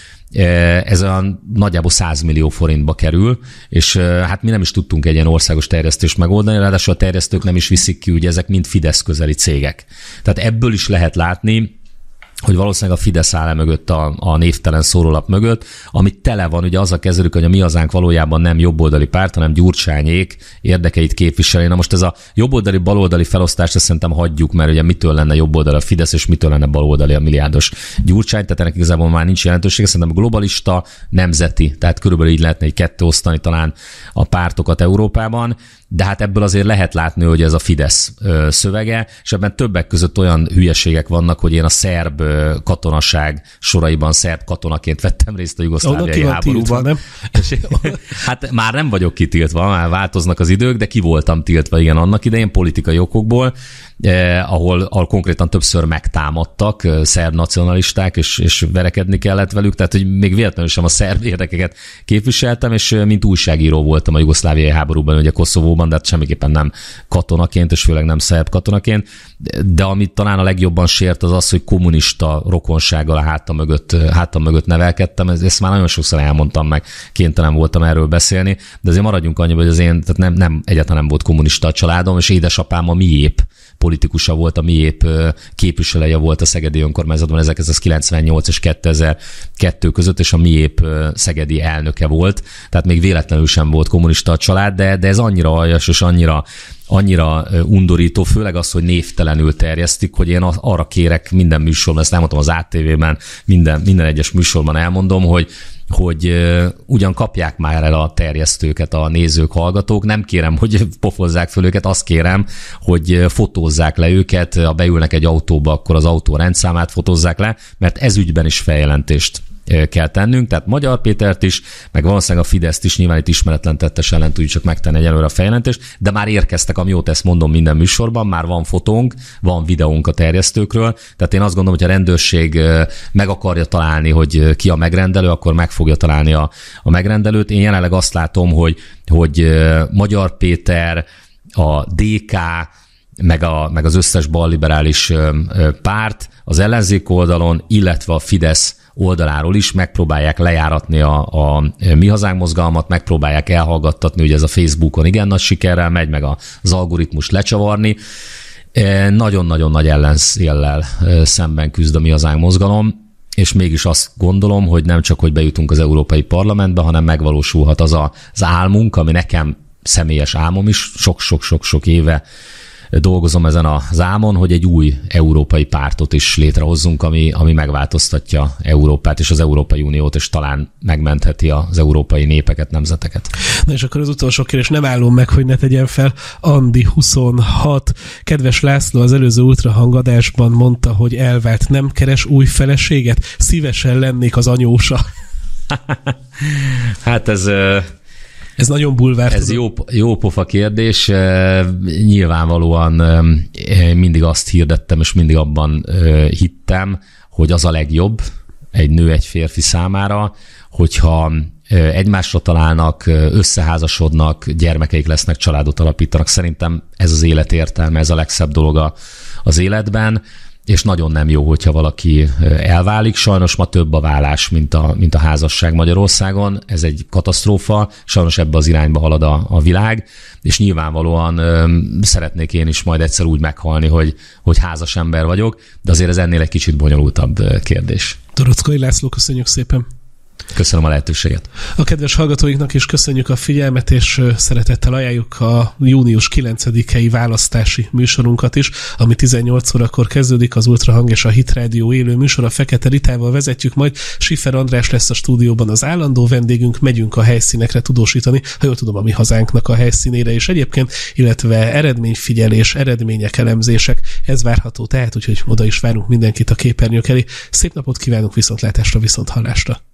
Speaker 2: ez olyan nagyjából száz millió forintba kerül, és hát mi nem is tudtunk egy ilyen országos terjesztést megoldani, ráadásul a terjesztők nem is viszik ki, ugye ezek mind Fidesz közeli cégek. Tehát ebből is lehet látni, hogy valószínűleg a Fidesz áll mögött, a, a névtelen szórólap mögött, amit tele van, ugye azzal kezdődik, hogy a Mi Hazánk valójában nem jobboldali párt, hanem Gyurcsányék érdekeit képviseli. Na most ez a jobboldali, baloldali felosztást ezt szerintem hagyjuk, mert ugye mitől lenne jobboldali a Fidesz, és mitől lenne baloldali a milliárdos Gyurcsány, tehát ennek igazából már nincs jelentősége. Szerintem globalista, nemzeti, tehát körülbelül így lehetne egy ketté osztani talán a pártokat Európában, de hát ebből azért lehet látni, hogy ez a Fidesz szövege, és ebben többek között olyan hülyeségek vannak, hogy én a szerb katonaság soraiban szerb katonaként vettem részt a jugoszláviai háborúban. Tiltva, nem? Hát már nem vagyok kitiltva, már változnak az idők, de ki voltam tiltva, igen, annak idején politikai okokból, eh, ahol, ahol konkrétan többször megtámadtak eh, szerb nacionalisták, és, és verekedni kellett velük, tehát hogy még véletlenül sem a szerb érdekeket képviseltem, és eh, mint újságíró voltam a jugoszláviai háborúban, ugye Koszovóban, de hát semmiképpen nem katonaként, és főleg nem szerb katonaként, de amit talán a legjobban sért az az, hogy kommunista rokonsággal a hátam mögött, hátam mögött nevelkedtem, ezt már nagyon sokszor elmondtam meg, kénytelen voltam erről beszélni, de azért maradjunk annyiba, hogy az én, tehát nem, nem, egyáltalán nem volt kommunista a családom, és édesapám a miép politikusa volt, a miép képviselője volt a szegedi önkormányzatban ezerkilencszázkilencvennyolc és kétezer-kettő között, és a miép szegedi elnöke volt, tehát még véletlenül sem volt kommunista a család, de, de ez annyira aljas, és annyira annyira undorító, főleg az, hogy névtelenül terjesztik, hogy én arra kérek minden műsorban, ezt elmondtam az á té vében, minden, minden egyes műsorban elmondom, hogy hogy uh, ugyan kapják már el a terjesztőket a nézők, hallgatók, nem kérem, hogy pofozzák föl őket, azt kérem, hogy fotózzák le őket, ha beülnek egy autóba, akkor az autó rendszámát fotózzák le, mert ez ügyben is feljelentést kell tennünk, tehát Magyar Pétert is, meg valószínűleg a Fideszt is, nyilván itt ismeretlen tettes ellen tudjuk csak megtenni egyelőre a feljelentést, de már érkeztek, amióta ezt mondom minden műsorban, már van fotónk, van videónk a terjesztőkről, tehát én azt gondolom, hogy a rendőrség meg akarja találni, hogy ki a megrendelő, akkor meg fogja találni a, a megrendelőt. Én jelenleg azt látom, hogy, hogy Magyar Péter, a dé ká, meg, a, meg az összes balliberális párt az ellenzék oldalon, illetve a Fidesz oldaláról is megpróbálják lejáratni a, a Mi Hazánk mozgalmat, megpróbálják elhallgattatni, hogy ez a Facebookon igen nagy sikerrel megy, meg az algoritmus lecsavarni. Nagyon-nagyon nagy ellenszéllel szemben küzd a Mi Hazánk mozgalom, és mégis azt gondolom, hogy nem csak, hogy bejutunk az Európai Parlamentbe, hanem megvalósulhat az a, az álmunk, ami nekem személyes álmom is, sok-sok-sok-sok éve dolgozom ezen az álmon, hogy egy új európai pártot is létrehozzunk, ami, ami megváltoztatja Európát és az Európai Uniót, és talán megmentheti az európai népeket, nemzeteket.
Speaker 1: Na és akkor az utolsó kérdés, nem állom meg, hogy ne tegyen fel. Andi huszonhat. Kedves László, az előző ultrahangadásban mondta, hogy elvált, nem keres új feleséget? Szívesen lennék az anyósa.
Speaker 2: Hát ez...
Speaker 1: Ez nagyon bulvár.
Speaker 2: Ez jó, jó pofa kérdés. Nyilvánvalóan mindig azt hirdettem, és mindig abban hittem, hogy az a legjobb egy nő egy férfi számára, hogyha egymásra találnak, összeházasodnak, gyermekeik lesznek, családot alapítanak. Szerintem ez az élet értelme, ez a legszebb dolog az életben, és nagyon nem jó, hogyha valaki elválik. Sajnos ma több a válás, mint a, mint a házasság Magyarországon. Ez egy katasztrófa, sajnos ebbe az irányba halad a, a világ, és nyilvánvalóan ö, szeretnék én is majd egyszer úgy meghalni, hogy, hogy házas ember vagyok, de azért ez ennél egy kicsit bonyolultabb kérdés.
Speaker 1: Dorockai László, köszönjük szépen!
Speaker 2: Köszönöm a lehetőséget.
Speaker 1: A kedves hallgatóinknak is köszönjük a figyelmet, és szeretettel ajánljuk a június kilencedikei választási műsorunkat is, ami tizennyolc órakor kezdődik, az Ultrahang és a Hit Rádió élő műsor. A Fekete Ritával vezetjük majd. Schiffer András lesz a stúdióban az állandó vendégünk, megyünk a helyszínekre tudósítani, ha jól tudom, a Mi Hazánknak a helyszínére is egyébként, illetve eredményfigyelés, eredmények, elemzések, ez várható tehát, úgyhogy oda is várunk mindenkit a képernyők elé. Szép napot kívánunk, viszontlátásra, viszonthallásra!